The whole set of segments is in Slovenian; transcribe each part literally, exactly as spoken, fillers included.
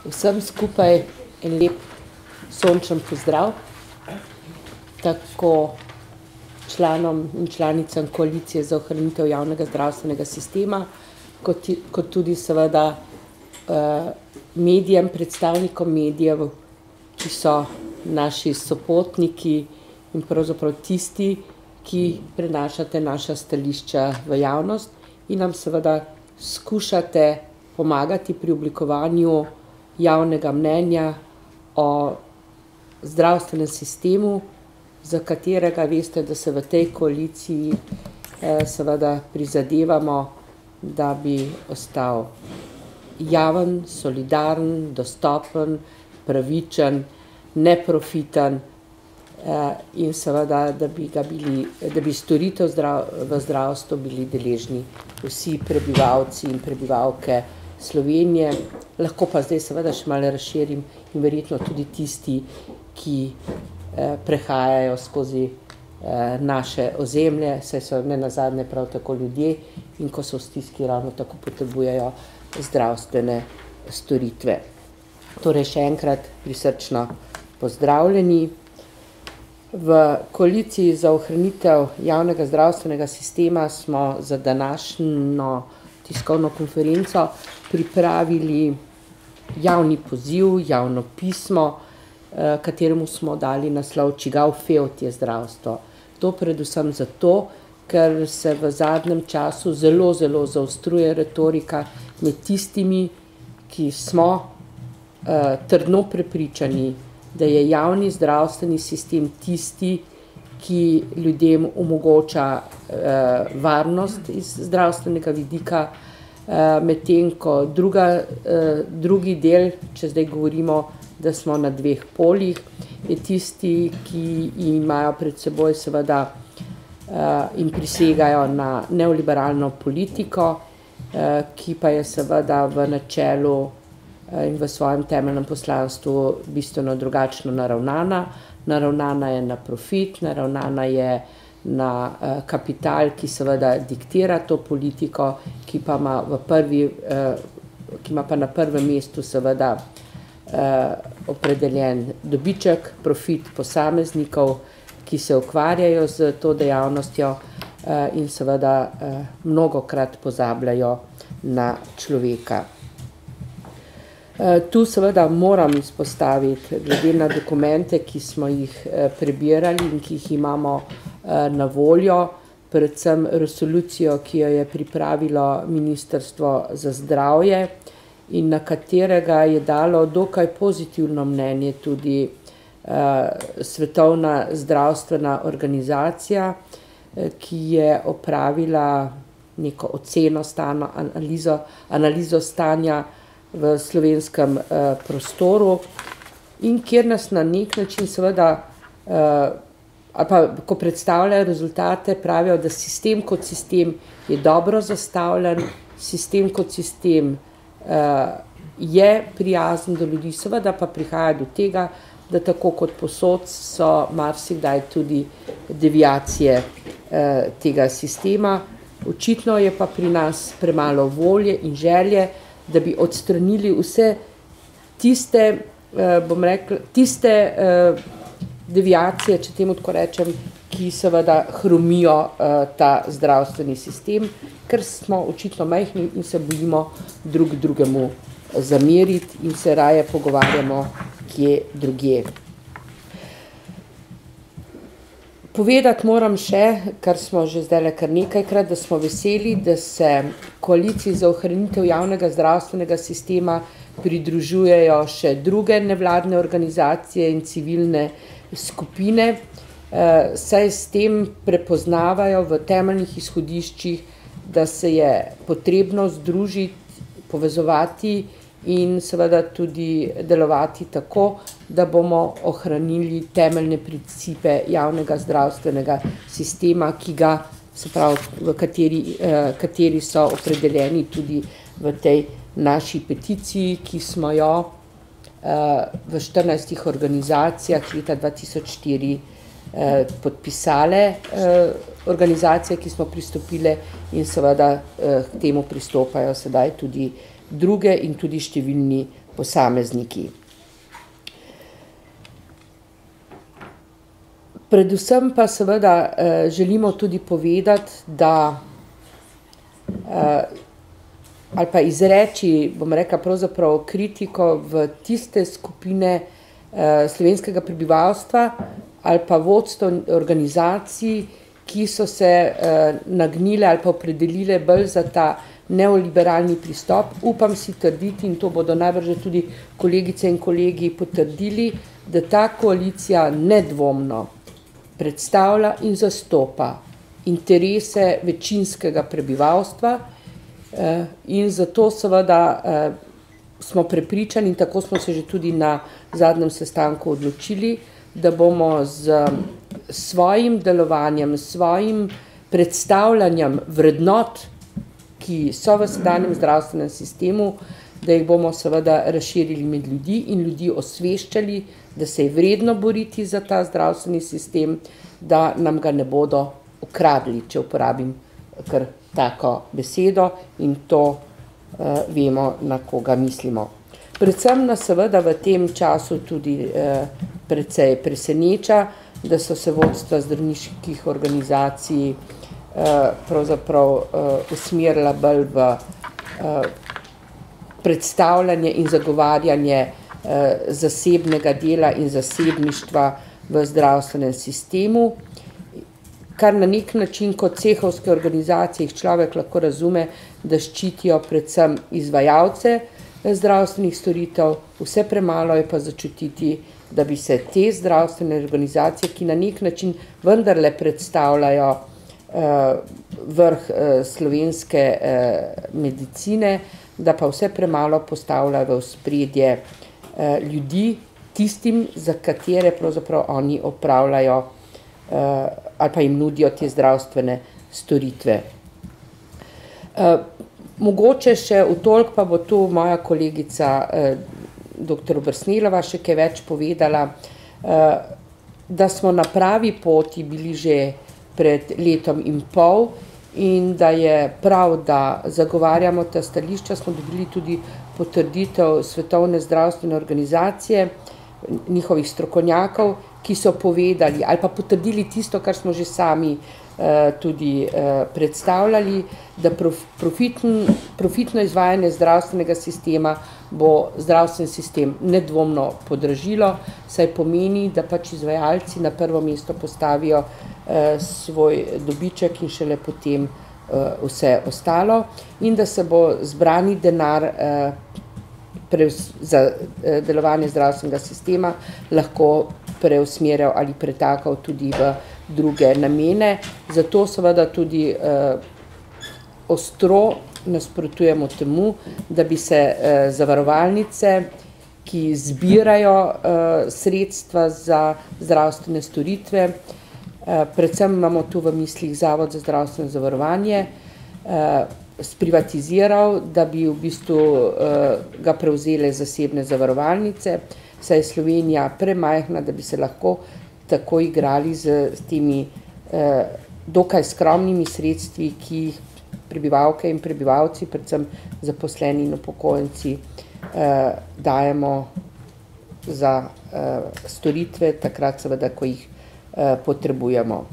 Vsem skupaj en lep sončen pozdrav, tako članom in članicam koalicije za ohranitev javnega zdravstvenega sistema, kot, kot tudi seveda uh, medijem, predstavnikom medijev, ki so naši sopotniki in pravzaprav tisti, ki prenašate naša stališča v javnost in nam seveda skušate pomagati pri oblikovanju javnega mnenja o zdravstvenem sistemu, za katerega veste, da se v tej koaliciji eh, seveda prizadevamo, da bi ostal javen, solidaren, dostopen, pravičen, neprofiten eh, in seveda, da bi, ga bili, da bi storitev zdrav, v zdravstvu bili deležni vsi prebivalci in prebivalke Slovenije, lahko pa zdaj seveda še malo razširim in verjetno tudi tisti, ki eh, prehajajo skozi eh, naše ozemlje, saj so nenazadnje prav tako ljudje in ko so v stiski, ravno tako potrebujejo zdravstvene storitve. Torej še enkrat prisrčno pozdravljeni. V koaliciji za ohranitev javnega zdravstvenega sistema smo za današnjo tiskovno konferenco pripravili javni poziv, javno pismo, eh, kateremu smo dali naslov Čigav fevd je zdravstvo. To predvsem zato, ker se v zadnjem času zelo, zelo zaostruje retorika med tistimi, ki smo eh, trdno prepričani, da je javni zdravstveni sistem tisti, ki ljudem omogoča eh, varnost iz zdravstvenega vidika, eh, medtem ko druga, eh, drugi del, če zdaj govorimo, da smo na dveh poljih, je tisti, ki imajo pred seboj seveda eh, in prisegajo na neoliberalno politiko, eh, ki pa je seveda v načelu eh, in v svojem temeljnem poslanstvu bistveno drugačno naravnana. Naravnana je na profit, naravnana je na uh, kapital, ki seveda diktira to politiko, ki pa ima, v prvi, uh, ki ima pa na prvem mestu seveda uh, opredeljen dobiček, profit posameznikov, ki se ukvarjajo z to dejavnostjo uh, in seveda uh, mnogokrat pozabljajo na človeka. Tu seveda moram izpostaviti, glede na dokumente, ki smo jih prebirali in ki jih imamo na voljo, predvsem resolucijo, ki jo je pripravilo Ministrstvo za zdravje in na katerega je dalo dokaj pozitivno mnenje tudi Svetovna zdravstvena organizacija, ki je opravila neko oceno stanja, analizo, analizo stanja v slovenskem eh, prostoru in kjer nas na nek način seveda, eh, ali pa ko predstavljajo rezultate, pravijo, da sistem kot sistem je dobro zastavljen, sistem kot sistem eh, je prijazen do ljudi, seveda pa prihaja do tega, da tako kot posod so marsikdaj tudi deviacije eh, tega sistema. Očitno je pa pri nas premalo volje in želje, da bi odstranili vse tiste, eh, bom rekla, tiste eh, deviacije, če temu tako rečem, ki seveda hromijo eh, ta zdravstveni sistem, ker smo očitno majhni in se bojimo drug drugemu zameriti in se raje pogovarjamo kje drugje. Povedati moram še, kar smo že zdajle kar nekajkrat, da smo veseli, da se koaliciji za ohranitev javnega zdravstvenega sistema pridružujejo še druge nevladne organizacije in civilne skupine, eh, saj s tem prepoznavajo v temeljnih izhodiščih, da se je potrebno združiti, povezovati in seveda tudi delovati tako, da bomo ohranili temeljne principe javnega zdravstvenega sistema, ki ga, se pravi, v kateri, eh, kateri so opredeljeni tudi v tej naši peticiji, ki smo jo eh, v štirinajstih organizacijah leta dva tisoč štiri eh, podpisale eh, organizacije, ki smo pristopile in seveda eh, k temu pristopajo sedaj tudi druge in tudi številni posamezniki. Predvsem pa seveda eh, želimo tudi povedati, da eh, ali pa izreči, bom rekla, pravzaprav kritiko v tiste skupine eh, slovenskega prebivalstva ali pa vodstvo organizacij, ki so se eh, nagnile ali pa opredelile bolj za ta neoliberalni pristop. Upam si trditi, in to bodo najbrž tudi kolegice in kolegi potrdili, da ta koalicija nedvomno predstavlja in zastopa interese večinskega prebivalstva, eh, in zato seveda eh, smo prepričani, in tako smo se že tudi na zadnjem sestanku odločili, da bomo z svojim delovanjem, svojim predstavljanjem vrednot, ki so v sedanjem zdravstvenem sistemu, da jih bomo seveda razširili med ljudi in ljudi osveščali, da se je vredno boriti za ta zdravstveni sistem, da nam ga ne bodo ukradli, če uporabim kar tako besedo, in to uh, vemo, na koga mislimo. Predvsem nas seveda v tem času tudi uh, precej preseneča, da so se vodstva zdravniških organizacij uh, pravzaprav uh, usmerila bolj v uh, predstavljanje in zagovarjanje uh, zasebnega dela in zasebništva v zdravstvenem sistemu, kar na nek način kot cehovske organizacije človek lahko razume, da ščitijo predvsem izvajalce zdravstvenih storitev, vse premalo je pa začutiti, da bi se te zdravstvene organizacije, ki na nek način vendarle predstavljajo uh, vrh uh, slovenske uh, medicine, da pa vse premalo postavljajo v ospredje uh, ljudi, tistim, za katere pravzaprav oni opravljajo uh, ali pa jim nudijo te zdravstvene storitve. Uh, mogoče še v toliko pa bo tu moja kolegica uh, doktor Obersnelova še kaj več povedala, uh, da smo na pravi poti bili že pred letom in pol in da je prav, da zagovarjamo ta stališča. Smo dobili tudi potrditev Svetovne zdravstvene organizacije, njihovih strokovnjakov, ki so povedali ali pa potrdili tisto, kar smo že sami uh, tudi uh, predstavljali, da prof, profitn, profitno izvajanje zdravstvenega sistema bo zdravstveni sistem nedvomno podražilo, saj pomeni, da pač izvajalci na prvo mesto postavijo uh, svoj dobiček in šele potem uh, vse ostalo, in da se bo zbrani denar uh, za delovanje zdravstvenega sistema lahko preusmerjal ali pretakal tudi v druge namene. Zato seveda tudi eh, ostro nasprotujemo temu, da bi se eh, zavarovalnice, ki zbirajo eh, sredstva za zdravstvene storitve, eh, predvsem imamo tu v mislih Zavod za zdravstveno zavarovanje, eh, sprivatiziral, da bi v bistvu uh, ga prevzele zasebne zavarovalnice, saj je Slovenija premajhna, da bi se lahko tako igrali z, z temi uh, dokaj skromnimi sredstvi, ki jih prebivalke in prebivalci, predvsem zaposleni in upokojenci, uh, dajemo za uh, storitve, takrat seveda, ko jih uh, potrebujemo.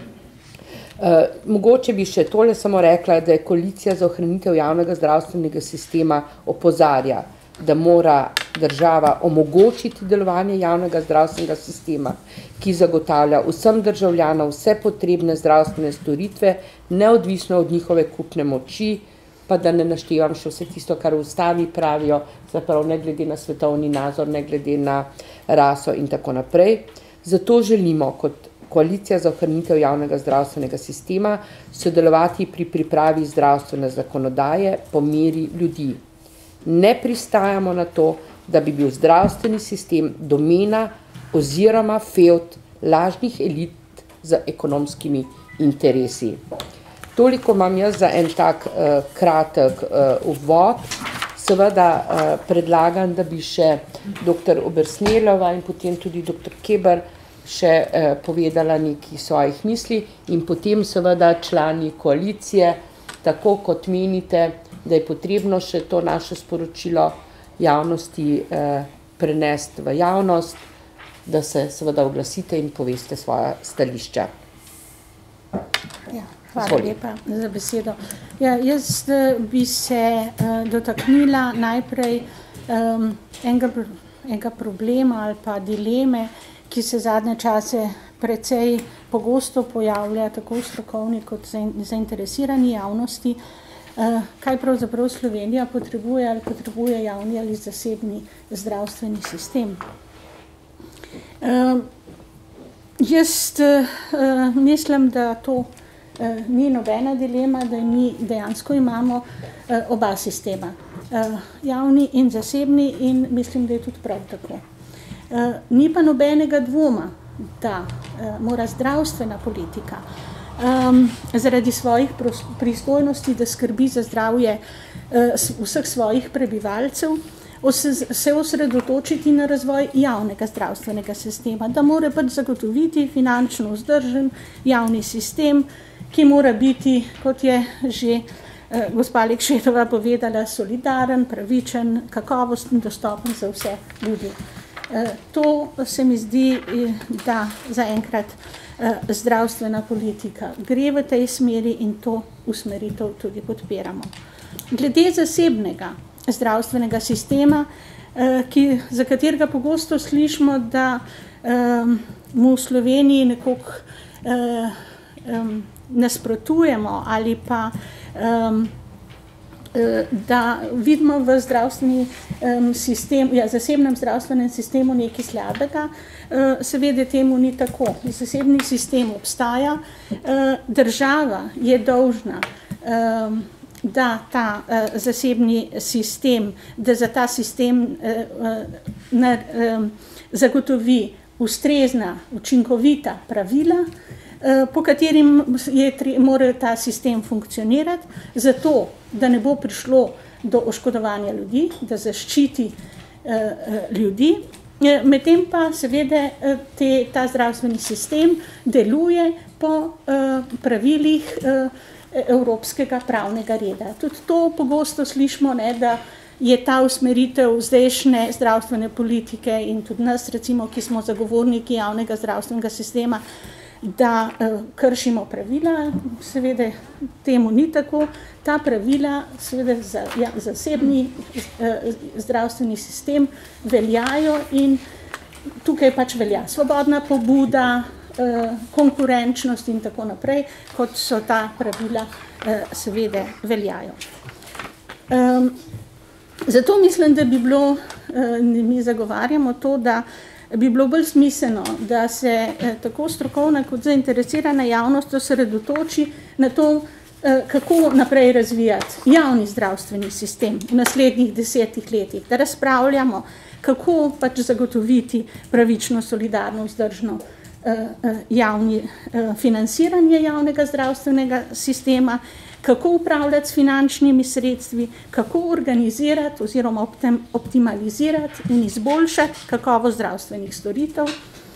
Uh, mogoče bi še tole samo rekla, da je koalicija za ohranitev javnega zdravstvenega sistema opozarja, da mora država omogočiti delovanje javnega zdravstvenega sistema, ki zagotavlja vsem državljanom vse potrebne zdravstvene storitve, neodvisno od njihove kupne moči, pa da ne naštevam še vse tisto, kar v ustavi pravijo, zapravo ne glede na svetovni nazor, ne glede na raso in tako naprej. Zato želimo kot koalicija za ohranitev javnega zdravstvenega sistema sodelovati pri pripravi zdravstvene zakonodaje po meri ljudi. Ne pristajamo na to, da bi bil zdravstveni sistem domena oziroma fevd lažnih elit z ekonomskimi interesi. Toliko imam jaz za en tak uh, kratek uh, uvod. Seveda uh, predlagam, da bi še doktor Obersnelova in potem tudi doktor Keber še eh, povedala nekaj svojih misli in potem seveda člani koalicije, tako kot menite, da je potrebno še to naše sporočilo javnosti eh, prenesti v javnost, da se seveda oglasite in poveste svoja stališča. Ja, hvala lepa za besedo. Ja, jaz bi se uh, dotaknila najprej um, enega, enega problema ali pa dileme, ki se zadnje čase precej pogosto pojavlja tako v strokovni kot zainteresirani javnosti. Uh, kaj pravzaprav Slovenija potrebuje ali potrebuje javni ali zasebni zdravstveni sistem? Uh, jaz uh, mislim, da to uh, ni nobena dilema, da mi dejansko imamo uh, oba sistema, uh, javni in zasebni, in mislim, da je tudi prav tako. Uh, ni pa nobenega dvoma, da uh, mora zdravstvena politika um, zaradi svojih pristojnosti, da skrbi za zdravje uh, vseh svojih prebivalcev, se osredotočiti na razvoj javnega zdravstvenega sistema, da mora pač zagotoviti finančno vzdržen javni sistem, ki mora biti, kot je že eh, gospa Lekšetova povedala, solidaren, pravičen, kakovosten, dostopen za vse ljudi. Eh, to se mi zdi, da zaenkrat eh, zdravstvena politika gre v tej smeri in to usmeritev tudi podpiramo. Glede zasebnega zdravstvenega sistema, ki, za katerega pogosto slišimo, da um, mu v Sloveniji nekako um, nasprotujemo ali pa um, da vidimo v zdravstveni um, sistem, ja, zasebnem zdravstvenem sistemu nekaj slabega. Uh, seveda temu ni tako. Zasebni sistem obstaja, uh, država je dolžna um, da ta uh, zasebni sistem, da za ta sistem uh, na, um, zagotovi ustrezna, učinkovita pravila, uh, po katerim je tri, mora ta sistem funkcionirati, zato, da ne bo prišlo do oškodovanja ljudi, da zaščiti uh, ljudi. Medtem pa seveda te, ta zdravstveni sistem deluje po uh, pravilih uh, evropskega pravnega reda. Tudi to pogosto slišimo, ne, da je ta usmeritev zdajšnje zdravstvene politike in tudi nas, recimo, ki smo zagovorniki javnega zdravstvenega sistema, da uh, kršimo pravila. Seveda temu ni tako. Ta pravila seveda za ja, zasebni uh, zdravstveni sistem veljajo in tukaj pač velja svobodna pobuda, konkurenčnost in tako naprej, kot so ta pravila seveda veljajo. Um, zato mislim, da bi bilo, mi zagovarjamo to, da bi bilo bolj smiselno, da se tako strokovna kot zainteresirana javnost osredotoči na to, kako naprej razvijati javni zdravstveni sistem v naslednjih desetih letih, da razpravljamo, kako pač zagotoviti pravično, solidarno, vzdržno javni, financiranje javnega zdravstvenega sistema, kako upravljati s finančnimi sredstvi, kako organizirati oziroma optimalizirati in izboljšati kakovost zdravstvenih storitev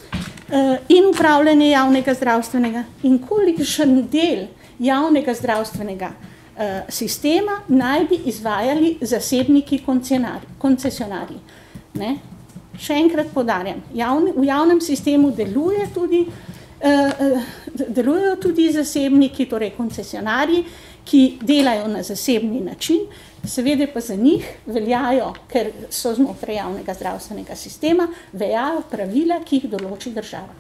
in upravljanje javnega zdravstvenega in kolikšen del javnega zdravstvenega sistema naj bi izvajali zasebniki koncesionarji. Ne? Še enkrat poudarjam, javni, v javnem sistemu deluje tudi, eh, delujejo tudi zasebniki, torej koncesionarji, ki delajo na zasebni način, seveda pa za njih veljajo, ker so znotraj javnega zdravstvenega sistema, veljajo pravila, ki jih določi država.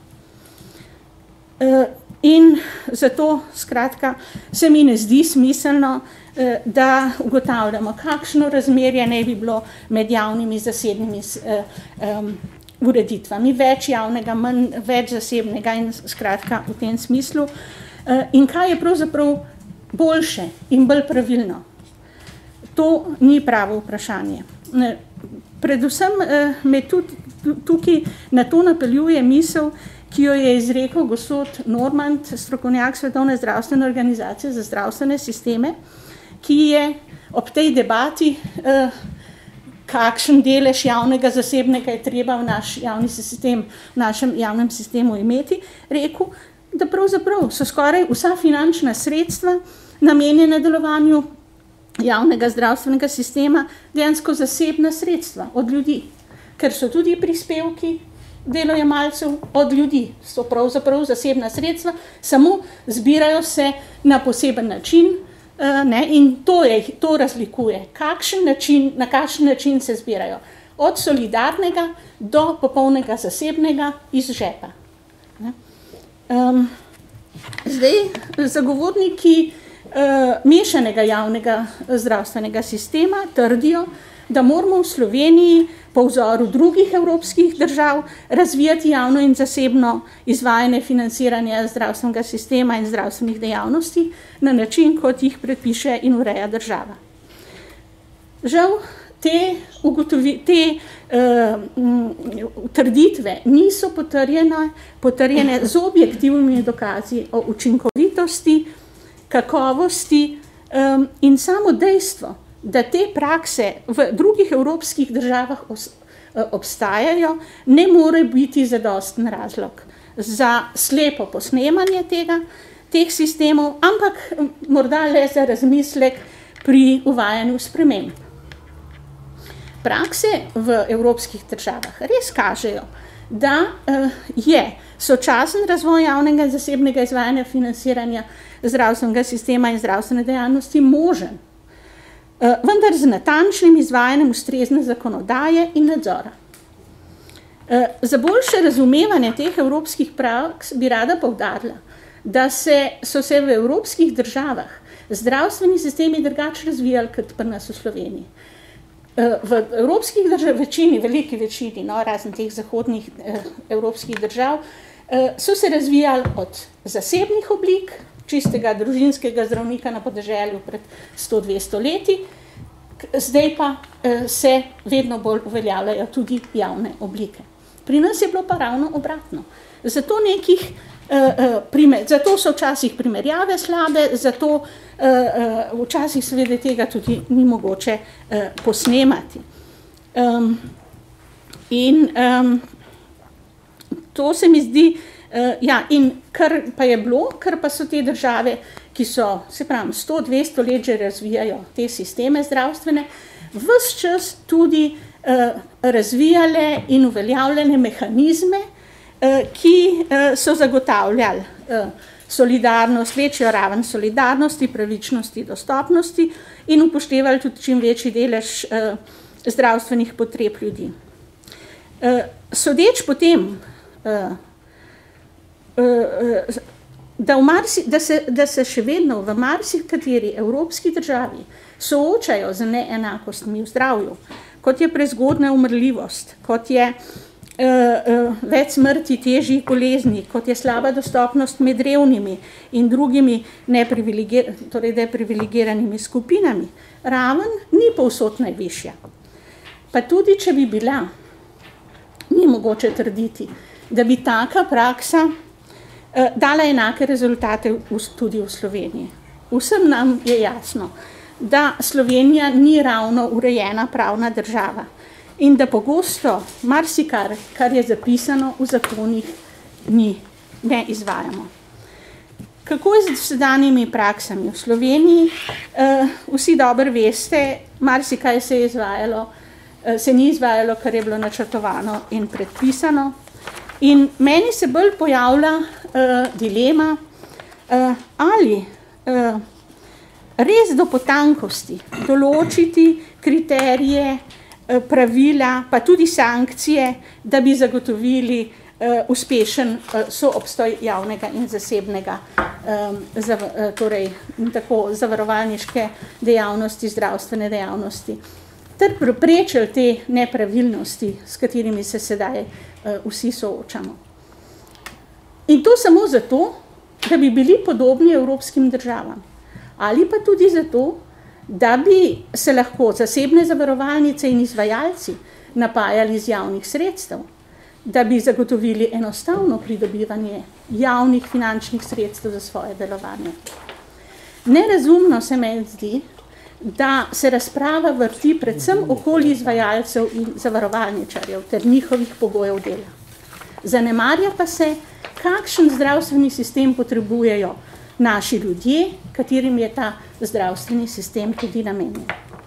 Eh, in zato, skratka, se mi ne zdi smiselno, da ugotavljamo, kakšno razmerje naj bi bilo med javnimi in zasebnimi um, ureditvami, več javnega, manj, več zasebnega in skratka v tem smislu. Uh, in kaj je pravzaprav boljše in bolj pravilno? To ni pravo vprašanje. Uh, predvsem uh, me tudi tukaj na to napeljuje misel, ki jo je izrekel gospod Normand, strokovnjak Svetovne zdravstvene organizacije za zdravstvene sisteme, ki je ob tej debati, eh, kakšen delež javnega zasebnega je treba v naš javni sistem, v našem javnem sistemu imeti, rekel, da pravzaprav so skoraj vsa finančna sredstva namenjena delovanju javnega zdravstvenega sistema dejansko zasebna sredstva od ljudi, ker so tudi prispevki delojemalcev od ljudi, so pravzaprav zasebna sredstva, samo zbirajo se na poseben način, ne, in to, je, to razlikuje, kakšen način, na kakšen način se zbirajo, od solidarnega do popolnega zasebnega iz žepa. Ne. Um, zdaj, zagovorniki uh, mešanega javnega zdravstvenega sistema trdijo, da moramo v Sloveniji po vzoru drugih evropskih držav razvijati javno in zasebno izvajanje financiranja zdravstvenega sistema in zdravstvenih dejavnosti na način, kot jih predpiše in ureja država. Žal, te, ugotovi, te uh, trditve niso potrjene, potrjene z objektivnimi dokazi o učinkovitosti, kakovosti um, in samo dejstvo, da te prakse v drugih evropskih državah obstajajo, ne more biti zadosten razlog za slepo posnemanje tega, teh sistemov, ampak morda le za razmislek pri uvajanju sprememb. Prakse v evropskih državah res kažejo, da je sočasen razvoj javnega in zasebnega izvajanja financiranja zdravstvenega sistema in zdravstvene dejavnosti možen, vendar z natančnim izvajanjem ustrezne zakonodaje in nadzora. Za boljše razumevanje teh evropskih praks bi rada poudarila, da se, so se v evropskih državah zdravstveni sistemi drugače razvijali kot pri nas v Sloveniji. V evropskih držav, večini, veliki večini, no, razen teh zahodnih eh, evropskih držav, eh, so se razvijali od zasebnih oblik, čistega družinskega zdravnika na podeželju pred sto dvesto leti, zdaj pa eh, se vedno bolj uveljavljajo tudi javne oblike. Pri nas je bilo pa ravno obratno. Zato nekih Primer, zato so včasih primerjave slabe, zato uh, uh, včasih seveda tega tudi ni mogoče uh, posnemati. Um, in um, to se mi zdi, uh, ja, in kar pa je bilo, kar pa so te države, ki so, se pravi, sto dvesto let že razvijajo te sisteme zdravstvene, ves čas tudi uh, razvijale in uveljavljene mehanizme, ki so zagotavljali solidarnost, večjo raven solidarnosti, pravičnosti, dostopnosti in upoštevali tudi čim večji delež zdravstvenih potreb ljudi. Sodeč potem, da, v marsi, da, se, da se še vedno v marsikateri evropski državi soočajo z neenakostmi v zdravju, kot je prezgodna umrljivost, kot je Uh, uh, več smrti, težjih bolezni, kot je slaba dostopnost med revnimi in drugimi neprivilegir torej deprivilegiranimi skupinami, raven ni povsod najvišja. Pa tudi, če bi bila, ni mogoče trditi, da bi taka praksa uh, dala enake rezultate v, tudi v Sloveniji. Vsem nam je jasno, da Slovenija ni ravno urejena pravna država, in da pogosto marsikar, kar je zapisano v zakonih, ni, ne izvajamo. Kako je z sedanjimi praksami v Sloveniji? Uh, vsi dobro veste, marsikaj se je izvajalo, uh, se ni izvajalo, kar je bilo načrtovano in predpisano. In meni se bolj pojavlja uh, dilema, uh, ali uh, res do potankosti določiti kriterije, pravila, pa tudi sankcije, da bi zagotovili uh, uspešen uh, soobstoj javnega in zasebnega, um, zav, uh, torej tako zavarovalniške dejavnosti, zdravstvene dejavnosti, ter preprečili te nepravilnosti, s katerimi se sedaj uh, vsi soočamo. In to samo zato, da bi bili podobni evropskim državam, ali pa tudi zato, da bi se lahko zasebne zavarovalnice in izvajalci napajali z javnih sredstev, da bi zagotovili enostavno pridobivanje javnih finančnih sredstev za svoje delovanje. Nerazumno se meni zdi, da se razprava vrti predvsem okoli izvajalcev in zavarovalničarjev ter njihovih pogojev dela. Zanemarja pa se, kakšen zdravstveni sistem potrebujejo naši ljudje, katerim je ta zdravstveni sistem tudi namenjen.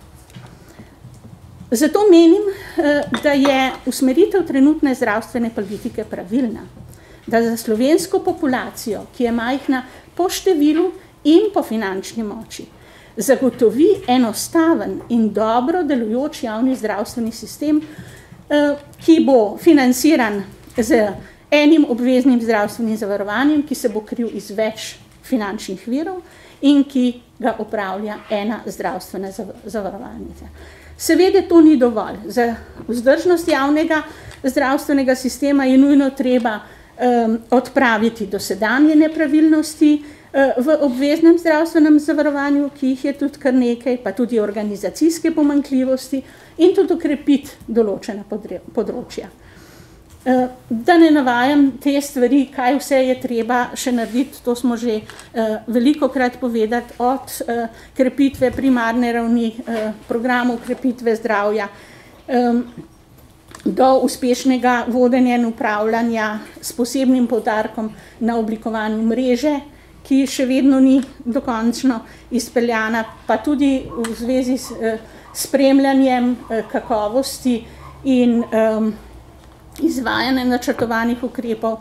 Zato menim, da je usmeritev trenutne zdravstvene politike pravilna, da za slovensko populacijo, ki je majhna po številu in po finančni moči, zagotovi enostaven in dobro delujoč javni zdravstveni sistem, ki bo financiran z enim obveznim zdravstvenim zavarovanjem, ki se bo kril iz več finančnih virov in ki ga upravlja ena zdravstvena zavarovalnica. Seveda to ni dovolj. Za vzdržnost javnega zdravstvenega sistema je nujno treba um, odpraviti dosedanje nepravilnosti uh, v obveznem zdravstvenem zavarovanju, ki jih je tudi kar nekaj, pa tudi organizacijske pomanjkljivosti in tudi okrepiti določena področja. Uh, da ne navajam te stvari, kaj vse je treba še narediti, to smo že uh, velikokrat povedati, od uh, krepitve primarne ravni, uh, programov krepitve zdravja, um, do uspešnega vodenja in upravljanja s posebnim poudarkom na oblikovanju mreže, ki še vedno ni dokončno izpeljana, pa tudi v zvezi s uh, spremljanjem uh, kakovosti in um, izvajanje načrtovanih ukrepov,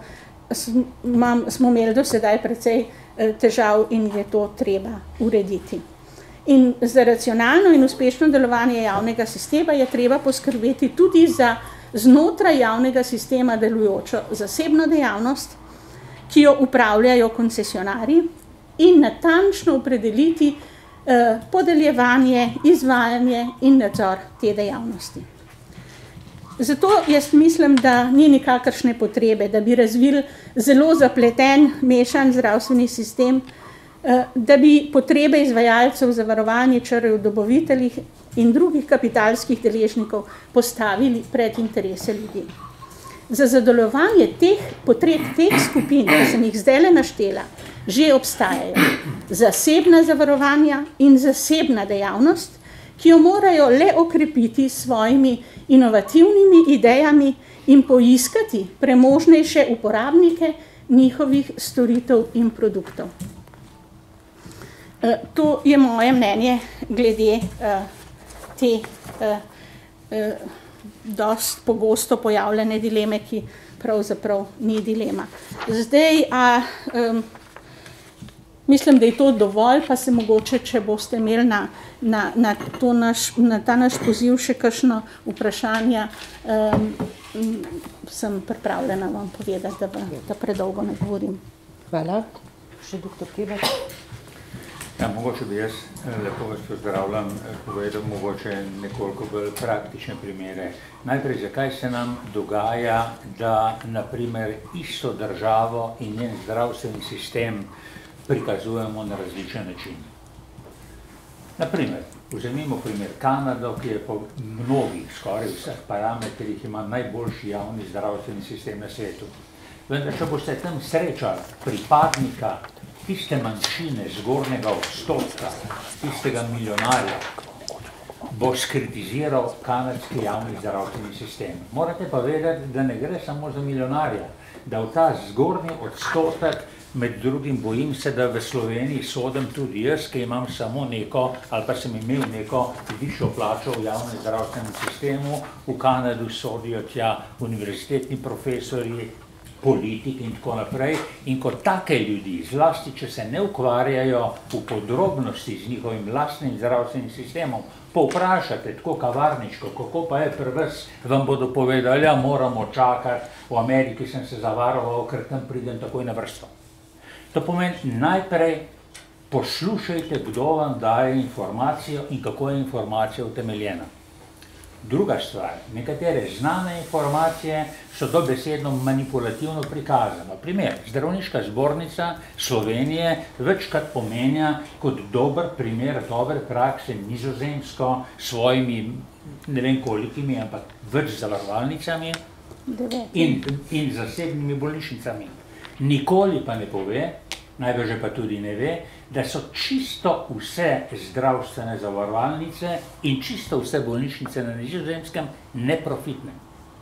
smo imeli do sedaj precej težav in je to treba urediti. In za racionalno in uspešno delovanje javnega sistema je treba poskrbeti tudi za znotraj javnega sistema delujočo zasebno dejavnost, ki jo upravljajo koncesionarji, in natančno opredeliti podeljevanje, izvajanje in nadzor te dejavnosti. Zato jaz mislim, da ni nikakršne potrebe, da bi razvili zelo zapleten, mešan zdravstveni sistem, da bi potrebe izvajalcev zavarovanja, črv dobaviteljih in drugih kapitalskih deležnikov postavili pred interese ljudi. Za zadovoljevanje teh potreb teh skupin, ki sem jih zdajle naštela, že obstajajo zasebna zavarovanja in zasebna dejavnost, ki jo morajo le okrepiti s svojimi inovativnimi idejami in poiskati premožnejše uporabnike njihovih storitev in produktov. To je moje mnenje glede te dost pogosto pojavljene dileme, ki pravzaprav ni dilema. Zdaj, a mislim, da je to dovolj, pa se mogoče, če boste imeli na, na, na, to naš, na ta naš poziv še kakšno vprašanja, um, sem pripravljena vam povedati, da, da predolgo ne govorim. Hvala. Še doktor Kebač. Ja, mogoče bi jaz lepo vas pozdravljam, povedal mogoče nekoliko bolj praktične primere. Najprej, zakaj se nam dogaja, da naprimer isto državo in njen zdravstveni sistem prikazujemo na različen način. Naprimer, vzemimo primer Kanado, ki je po mnogih, skoraj vseh parametrih ima najboljši javni zdravstveni sistem na svetu. Vendar, če boste tam srečali pripadnika tiste manjšine zgornjega odstotka, tistega milijonarja, bo skritiziral kanadski javni zdravstveni sistem. Morate pa vedeti, da ne gre samo za milijonarja, da v ta zgornji odstotek, med drugim bojim se, da v Sloveniji sodim tudi jaz, ki imam samo neko, ali pa sem imel neko višjo plačo v javnem zdravstvenem sistemu, v Kanadu sodijo tja univerzitetni profesori, politiki in tako naprej. In kot take ljudi, zlasti če se ne ukvarjajo v podrobnosti z njihovim lastnim zdravstvenim sistemom, povprašate tako kavarniško, kako pa je pri vas, vam bodo povedali, ja, moramo čakati, v Ameriki sem se zavaroval, ker tam pridem takoj na vrsto. To pomeni, najprej poslušajte, kdo vam daje informacijo in kako je informacija utemeljena. Druga stvar, nekatere znane informacije so dobesedno manipulativno prikazane. Primer, Zdravniška zbornica Slovenije večkrat pomenja kot dober primer dobre prakse Nizozemsko s svojimi, ne vem kolikimi, ampak več zavarovalnicami in, in zasebnimi bolnišnicami. Nikoli pa ne pove, najbrž pa tudi ne ve, da so čisto vse zdravstvene zavarovalnice in čisto vse bolnišnice na Nizozemskem neprofitne.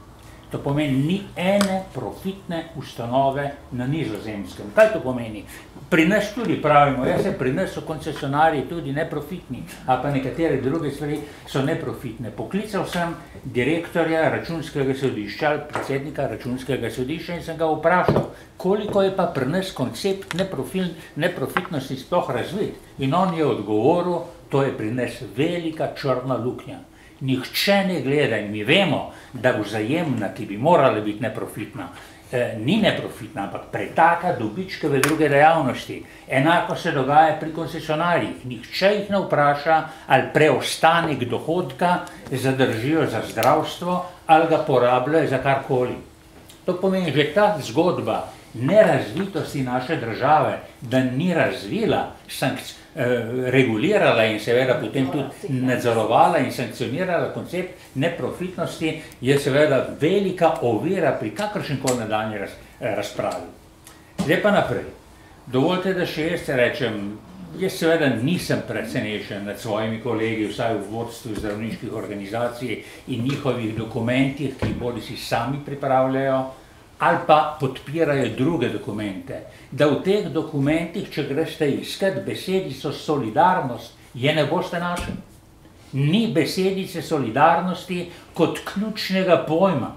To pomeni, ni ene profitne ustanove na Nizozemskem. Kaj to pomeni? Pri nas tudi pravimo, ja se pri nas so koncesionarji tudi neprofitni, ali pa nekatere druge stvari so neprofitne. Poklical sem direktorja Računskega sodišča, predsednika Računskega sodišča in sem ga vprašal, koliko je pa pri nas koncept neprofitnosti sploh razvit. In on je odgovoril, to je pri nas velika črna luknja. Nihče ne gleda in mi vemo, da Vzajemna, ki bi morala biti neprofitna, eh, ni neprofitna, ampak pretaka dobičke v druge dejavnosti. Enako se dogaja pri koncesionarjih. Nihče jih ne vpraša, ali preostanek dohodka zadržijo za zdravstvo ali ga porabljajo za karkoli. To pomeni, že ta zgodba nerazvitosti naše države, da ni razvila sankcij, regulirala in seveda potem tudi nadzorovala in sankcionirala koncept neprofitnosti, je seveda velika ovira pri kakršenkoli nadaljnji raz, razpravi. Zdaj pa naprej. Dovolite, da še jaz rečem, jaz seveda nisem presenečen nad svojimi kolegi, vsaj v vodstvu zdravniških organizacij in njihovih dokumentih, ki bodisi sami pripravljajo, ali pa podpirajo druge dokumente. Da v teh dokumentih, če greste iskat besedico solidarnost, je ne boste našli. Ni besedice solidarnosti kot ključnega pojma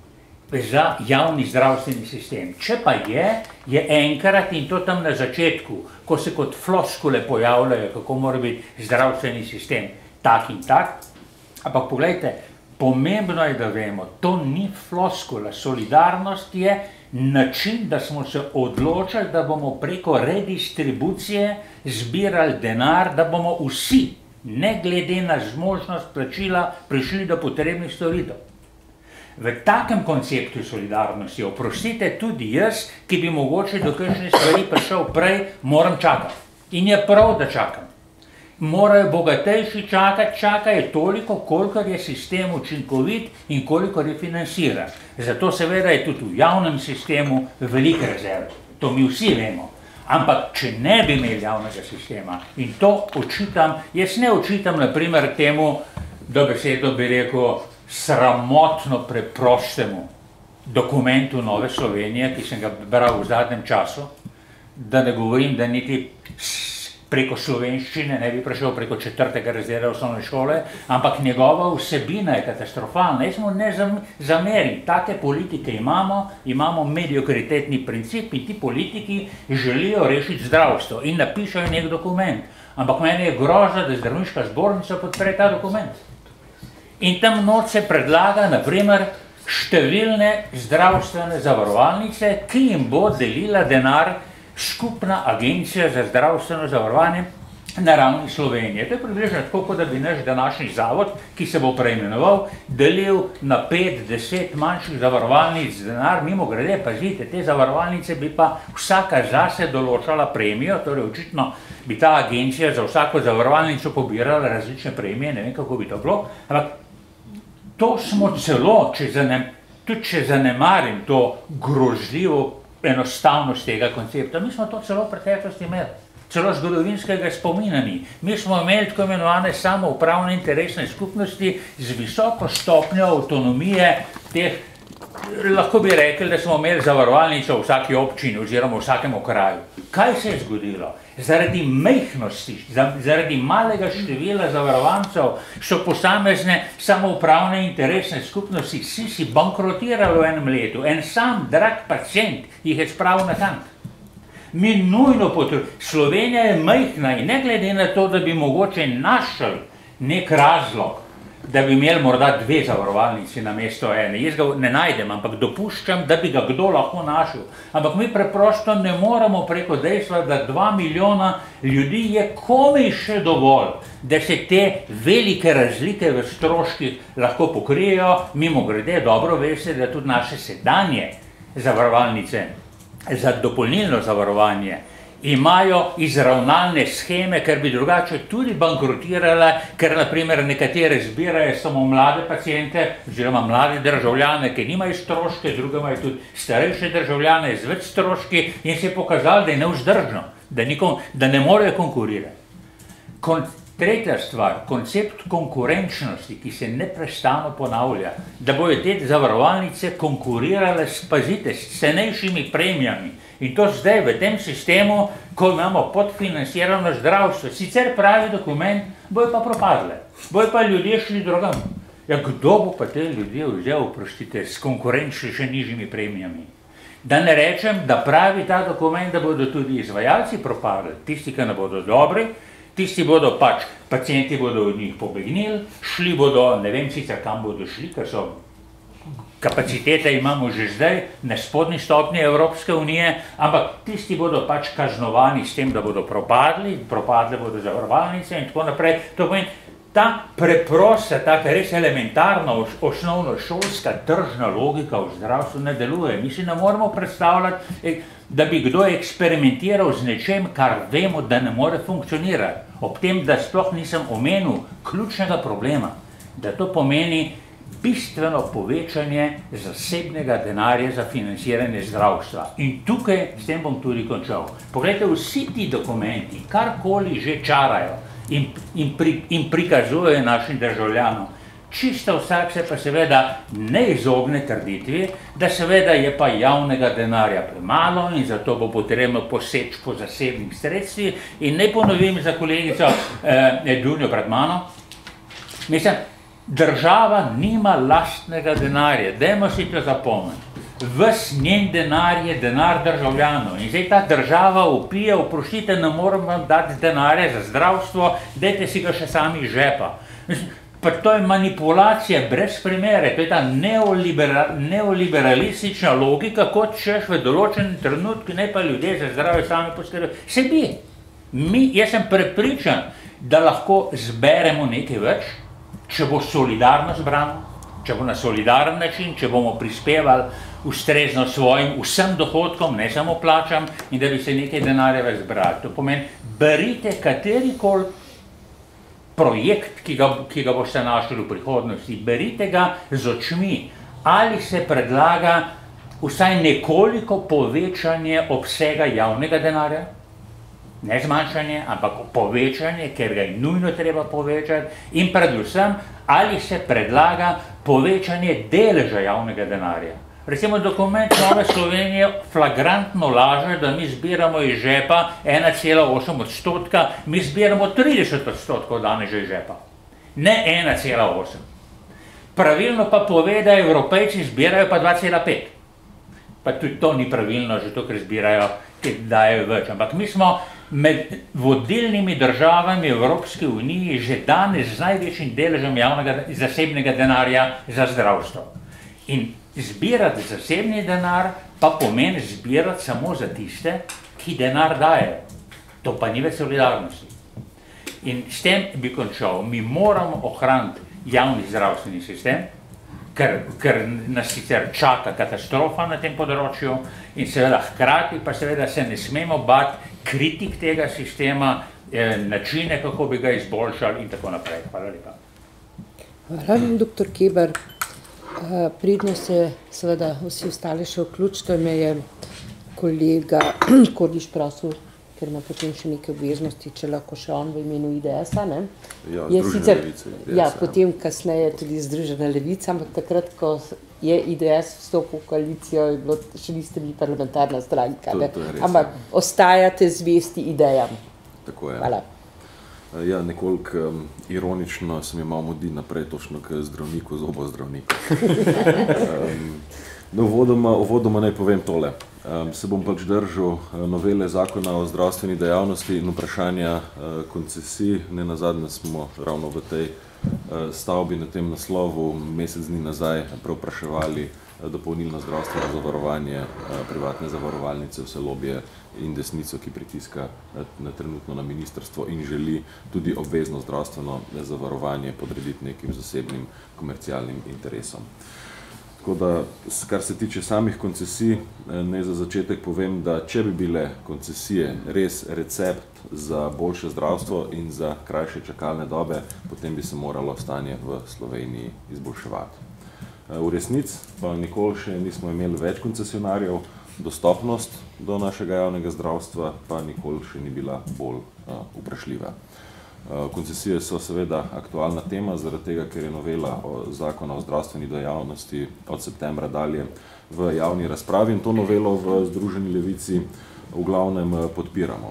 za javni zdravstveni sistem. Če pa je, je enkrat in to tam na začetku, ko se kot floskule pojavljajo, kako mora biti zdravstveni sistem tak in tak, ampak poglejte, pomembno je, da vemo, to ni floskula. Solidarnost je način, da smo se odločili, da bomo preko redistribucije zbirali denar, da bomo vsi, ne glede na zmožnost plačila, prišli do potrebnih storitev. V takem konceptu solidarnosti, oprostite, tudi jaz, ki bi mogoče do kakšne stvari prišel prej, moram čakati. In je prav, da čakam. Morajo bogatejši čakati, čakajo toliko, kolikor je sistem učinkovit in kolikor je financiran. Zato seveda je tudi v javnem sistemu velike rezerve. To mi vsi vemo. Ampak, če ne bi imeli javnega sistema, in to očitam, jaz ne očitam na primer temu, da besedo bi rekel, sramotno preprostemu dokumentu Nove Slovenije, ki sem ga bral v zadnjem času, da ne govorim, da niti preko slovenščine ne bi prišel preko četrtega razreda osnovne šole, ampak njegova vsebina je katastrofalna. Jaz mu ne zamerim, take politike imamo, imamo mediokritetni princip in ti politiki želijo rešiti zdravstvo in napišajo nek dokument. Ampak meni je groza, da zdravniška zbornica podpre ta dokument. In tam noč se predlaga, na primer, številne zdravstvene zavarovalnice, ki jim bo delila denar skupna agencija za zdravstveno zavarovanje na ravni Slovenije. To je približno tako, kot da bi naš današnji zavod, ki se bo preimenoval, delil na pet, deset manjših zavarovalnic denar. Mimo grede, pazite, te zavarovalnice bi pa vsaka zase določala premijo, torej očitno bi ta agencija za vsako zavarovalnico pobirala različne premije, ne vem, kako bi to bilo, ampak to smo celo, če zanem, tudi če zanemarim to grozljivo enostavnost tega koncepta. Mi smo to celo v preteklosti imeli, celo zgodovinskega spomina ni. Mi smo imeli tako imenovane samoupravne interesne skupnosti z visoko stopnjo avtonomije teh, lahko bi rekli, da smo imeli zavarovalnico v vsaki občini oziroma v vsakem okraju. Kaj se je zgodilo? Zaradi majhnosti, zaradi malega števila zavarovancev so posamezne samoupravne interesne skupnosti si si bankrotirali v enem letu. En sam drag pacient jih je spravil na tank. Mi nujno potrebujemo. Slovenija je majhna in ne glede na to, da bi mogoče našel nek razlog, da bi imeli morda dve zavarovalnici na mesto ene. Jaz ga ne najdem, ampak dopuščam, da bi ga kdo lahko našel. Ampak mi preprosto ne moremo preko dejstva, da dva milijona ljudi je komaj še dovolj, da se te velike razlike v stroških lahko pokrijejo. Mimo grede, dobro veste, da tudi naše sedanje zavarovalnice za dopolnilno zavarovanje imajo izravnalne sheme, ker bi drugače tudi bankrotirale, ker na primer nekatere zbirajo samo mlade paciente oziroma mlade državljane, ki nimajo stroške, druge imajo tudi starejše državljane z več stroški in se je pokazalo, da je nevzdržno, da, nikom, da ne morejo konkurirati. Kon, Tretja stvar, koncept konkurenčnosti, ki se neprestano ponavlja, da bojo te zavarovalnice konkurirale s, pazite, s cenejšimi premijami. In to zdaj v tem sistemu, ko imamo podfinansirano zdravstvo, sicer pravi dokument, bojo pa propadle, bojo pa ljudje šli drugam. Ja, kdo bo pa te ljudje vzel, oprostite, s konkurenčni še nižjimi premijami? Da ne rečem, da pravi ta dokument, da bodo tudi izvajalci propadli, tisti, ki ne bodo dobri, tisti bodo pač, pacienti bodo od njih pobegnili, šli bodo, ne vem sicer kam bodo šli, ker so kapacitete imamo že zdaj na spodnji stopnji Evropske unije, ampak tisti bodo pač kaznovani s tem, da bodo propadli, propadle bodo zavarovalnice in tako naprej. To pomeni, ta preprosta, taka res elementarna, osnovno šolska tržna logika v zdravstvu ne deluje. Mi si ne moramo predstavljati, da bi kdo eksperimentiral z nečem, kar vemo, da ne more funkcionirati. Ob tem, da sploh nisem omenil ključnega problema, da to pomeni bistveno povečanje zasebnega denarja za financiranje zdravstva. In tukaj s tem bom tudi končal. Poglejte, vsi ti dokumenti, karkoli že čarajo in, in, pri, in prikazujejo našim državljanom, čisto vsak se pa seveda ne izogne trditvi, da seveda je pa javnega denarja premalo in zato bo potrebno poseči po zasebnih sredstvih. In ne ponovim za kolegico eh, Dunjo pred mano, mislim, država nima lastnega denarja, dajmo si to zapomniti. Ves njen denar je denar državljanov in zdaj ta država upije, oprostite, ne moram vam dati denarja za zdravstvo, dajte si ga še sami iz žepa. Pa to je manipulacija brez primere, to je ta neoliberal, neoliberalistična logika, kot češ v določenem trenutku, ne pa ljudje za zdravje sami poskrbijo. Se bi, mi, jaz sem prepričan, da lahko zberemo nekaj več, če bo solidarno zbrano, če bo na solidaren način, če bomo prispevali ustrezno svojim vsem dohodkom, ne samo plačam, in da bi se nekaj denarja več zbrali. To pomeni, berite katerikoli projekt, ki ga, ki ga boste našli v prihodnosti, berite ga z očmi, ali se predlaga vsaj nekoliko povečanje obsega javnega denarja, ne zmanjšanje, ampak povečanje, ker ga je nujno treba povečati, in predvsem, ali se predlaga povečanje deleža javnega denarja. Recimo dokument Nove Slovenije flagrantno laže, da mi zbiramo iz žepa ena cela osem odstotka, mi zbiramo trideset odstotkov danes že iz žepa, ne ena cela osem. Pravilno pa pove, da Evropejci zbirajo pa dva cela pet. Pa tudi to ni pravilno, zato ker zbirajo, ki dajo več. Ampak mi smo med vodilnimi državami Evropske unije že danes z največjim deležem javnega zasebnega denarja za zdravstvo. In zbirati zasebni denar pa pomeni zbirati samo za tiste, ki denar daje. To pa ni več solidarnosti. In s tem bi končal. Mi moramo ohraniti javni zdravstveni sistem, ker, ker nas sicer čaka katastrofa na tem področju in seveda hkrati pa seveda se ne smemo bati kritik tega sistema, eh, načine, kako bi ga izboljšali in tako naprej. Hvala lepa. Hvala, doktor Keber. Uh, Pridno se seveda vsi ostali še vključite, me je kolega Kordiš prosil, ker ima potem še neke obveznosti, če lahko še on v imenu I D S-a, ne? Ja, je Združena sicer, levica. I D S, ja, potem kasneje tudi Združena levica, ampak takrat, ko je I D S vstopil v koalicijo, je bilo, še niste bili parlamentarna stranka, To- ne? to je res, Ampak ostajate zvesti idejam. Tako je. Hvala. Ja, nekoliko um, ironično se mi malo modi naprej, točno k zdravniku, zobozdravniku. um, no, uvodoma, uvodoma naj povem tole. Um, se bom pač držal novele zakona o zdravstveni dejavnosti in vprašanja uh, koncesij. Ne nazadnje smo ravno v tej uh, stavbi na tem naslovu mesec dni nazaj preopraševali uh, dopolnilno zdravstveno zavarovanje uh, privatne zavarovalnice, vse lobije in desnico, ki pritiska na trenutno na ministrstvo in želi tudi obvezno zdravstveno zavarovanje podrediti nekim zasebnim komercialnim interesom. Tako da, kar se tiče samih koncesij, naj za začetek povem, da če bi bile koncesije res recept za boljše zdravstvo in za krajše čakalne dobe, potem bi se moralo stanje v Sloveniji izboljševati. V resnici pa nikoli še nismo imeli več koncesionarjev, dostopnost do našega javnega zdravstva pa nikoli še ni bila bolj uh, vprašljiva. Koncesije so seveda aktualna tema, zaradi tega, ker je novela o zakona o zdravstveni dejavnosti od septembra dalje v javni razpravi in to novelo v Združeni levici v glavnem podpiramo.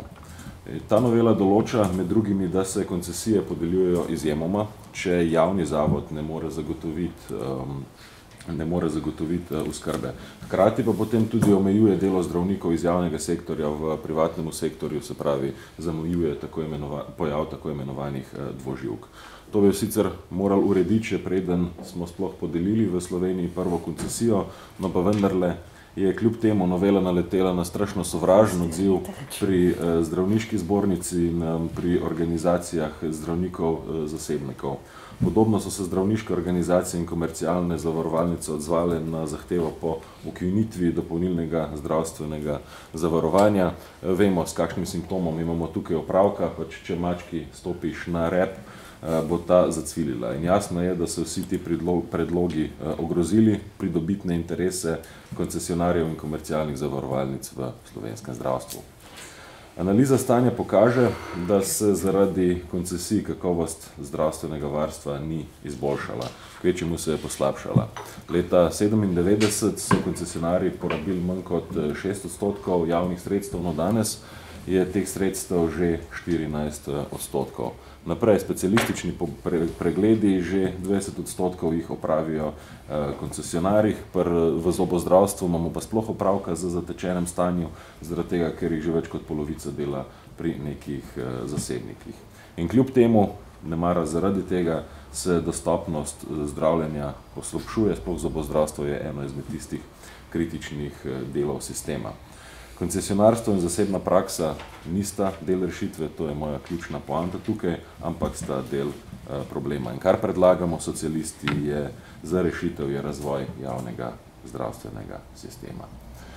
Ta novela določa med drugimi, da se koncesije podeljujejo izjemoma, če javni zavod ne more zagotoviti um, ne more zagotoviti oskrbe. Hkrati pa potem tudi omejuje delo zdravnikov iz javnega sektorja v privatnemu sektorju, se pravi, zamejuje tako imenova, pojav tako imenovanih dvoživk. To bi sicer morali urediti, če preden smo sploh podelili v Sloveniji prvo koncesijo, no pa vendarle je kljub temu novela naletela na strašno sovražen odziv pri zdravniški zbornici in pri organizacijah zdravnikov zasebnikov. Podobno so se zdravniške organizacije in komercialne zavarovalnice odzvale na zahtevo po ukinitvi dopolnilnega zdravstvenega zavarovanja. Vemo, s kakšnim simptomom imamo tukaj opravka, pač če mački stopiš na rep, bo ta zacvilila. In jasno je, da so vsi ti predlogi ogrozili pridobitne interese koncesionarjev in komercialnih zavarovalnic v slovenskem zdravstvu. Analiza stanja pokaže, da se zaradi koncesij kakovost zdravstvenega varstva ni izboljšala, kvečjemu se je poslabšala. Leta sedemindevetdeset so koncesionarji porabili manj kot šest odstotkov javnih sredstev, no danes je teh sredstev že štirinajst odstotkov. Naprej, specialistični pregledi, že dvajset odstotkov jih opravijo koncesionarjih, v zobozdravstvu imamo pa sploh opravka z zatečenem stanju, zaradi tega, ker jih že več kot polovica dela pri nekih zasebnikih. In kljub temu, nemara zaradi tega, se dostopnost zdravljenja poslabšuje, sploh zobozdravstvo je eno izmed tistih kritičnih delov sistema. Koncesionarstvo in zasebna praksa nista del rešitve, to je moja ključna poanta tukaj, ampak sta del problema. In kar predlagamo socialisti je za rešitev je razvoj javnega zdravstvenega sistema.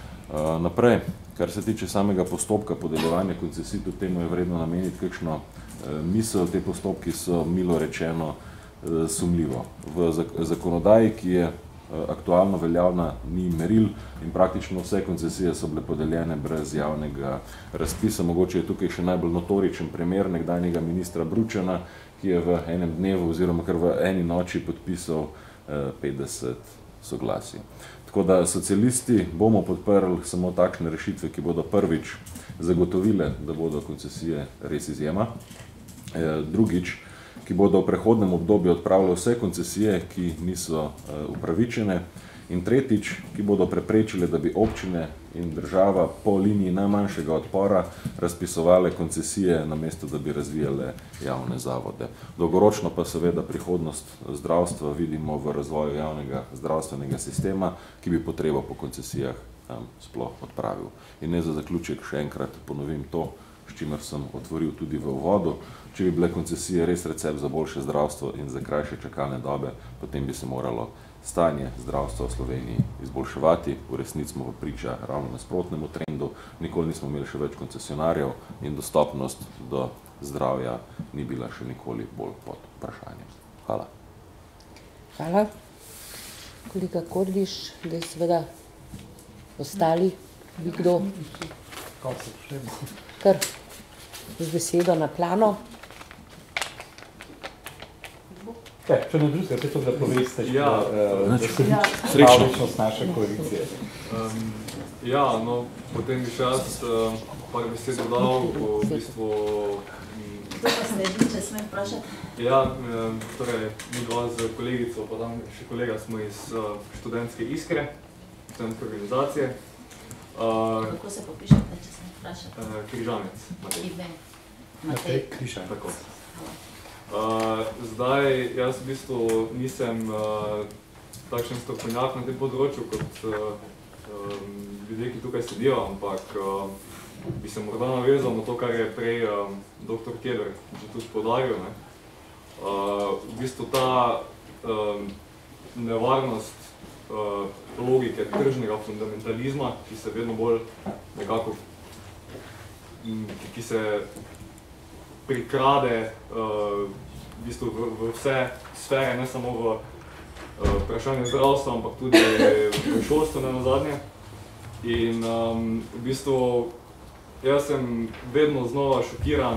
Naprej, kar se tiče samega postopka podeljevanja koncesij, tudi temu je vredno nameniti kakšno misel, te postopki so milo rečeno sumljivo. V zakonodaji, ki je aktualno veljavna, ni meril in praktično vse koncesije so bile podeljene brez javnega razpisa. Mogoče je tukaj še najbolj notoričen primer nekdanjega ministra Bručana, ki je v enem dnevu oziroma kar v eni noči podpisal petdeset soglasij. Tako da socialisti bomo podprli samo takšne rešitve, ki bodo prvič zagotovile, da bodo koncesije res izjema. Drugič, ki bodo v prehodnem obdobju odpravile vse koncesije, ki niso upravičene. In tretjič, ki bodo preprečile, da bi občine in država po liniji najmanjšega odpora razpisovale koncesije, namesto da bi razvijale javne zavode. Dolgoročno pa seveda prihodnost zdravstva vidimo v razvoju javnega zdravstvenega sistema, ki bi potrebo po koncesijah sploh odpravil. In ne za zaključek še enkrat ponovim to, s čimer sem otvoril tudi v uvodu. Če bi bile koncesije res recept za boljše zdravstvo in za krajše čakalne dobe, potem bi se moralo stanje zdravstva v Sloveniji izboljševati. V resnici smo v priča ravno nasprotnemu trendu, nikoli nismo imeli še več koncesionarjev in dostopnost do zdravja ni bila še nikoli bolj pod vprašanjem. Hvala. Hvala. Kolega Kordiš, da je seveda ostali, bi kdo? Kar z besedo na plano. Ja, če ne drugega, te to da poveste, ja, da se pravičnost naše koalicije. Um, ja, no, potem bi še jaz uh, par besed dodal, v bistvu... Kdo pa sledi, če smem vprašati? Ja, um, torej, mi dva z kolegico, pa tam še kolega smo iz uh, študentske Iskre, študentske organizacije. Uh, Kako se popišete, če smem vprašati? Uh, Križanec. Matej. Matej Križanec. Tako. Uh, zdaj, jaz v bistvu nisem uh, takšen strokovnjak na tem področju kot uh, um, ljudje, ki tukaj sedijo, ampak uh, bi se morda navezal na to, kar je prej um, doktor Keber že tudi podaril. Ne? Uh, v bistvu ta um, nevarnost uh, logike tržnega fundamentalizma, ki se vedno bolj nekako, m, ki se prikrade uh, v bistvu v, v vse sfere, ne samo v uh, vprašanju zdravstva, ampak tudi v šolstvu ne nazadnje. In um, v bistvu jaz sem vedno znova šokiran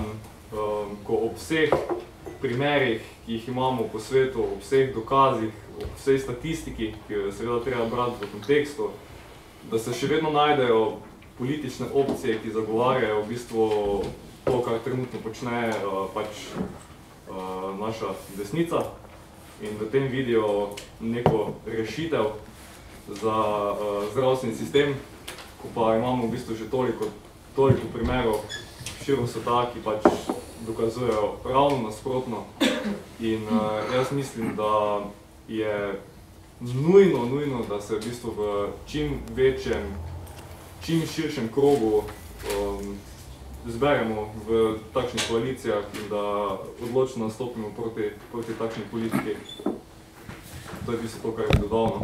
um, ko ob vseh primerih, ki jih imamo po svetu, ob vseh dokazih, ob vsej statistiki, ki jo seveda treba brati v kontekstu, da se še vedno najdejo politične opcije, ki zagovarjajo v bistvu to, kar trenutno počne uh, pač uh, naša desnica in v tem vidijo neko rešitev za uh, zdravstveni sistem, ko pa imamo v bistvu že toliko, toliko primerov širom sveta, ki pač dokazujejo ravno nasprotno. In uh, jaz mislim, da je nujno, nujno, da se v bistvu v čim večjem, čim širšem krogu um, zberemo v takšnih koalicijah in da odločno nastopimo proti, proti takšni politiki. To je v bistvu to, kar je dodalno.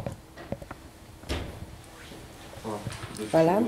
Hvala.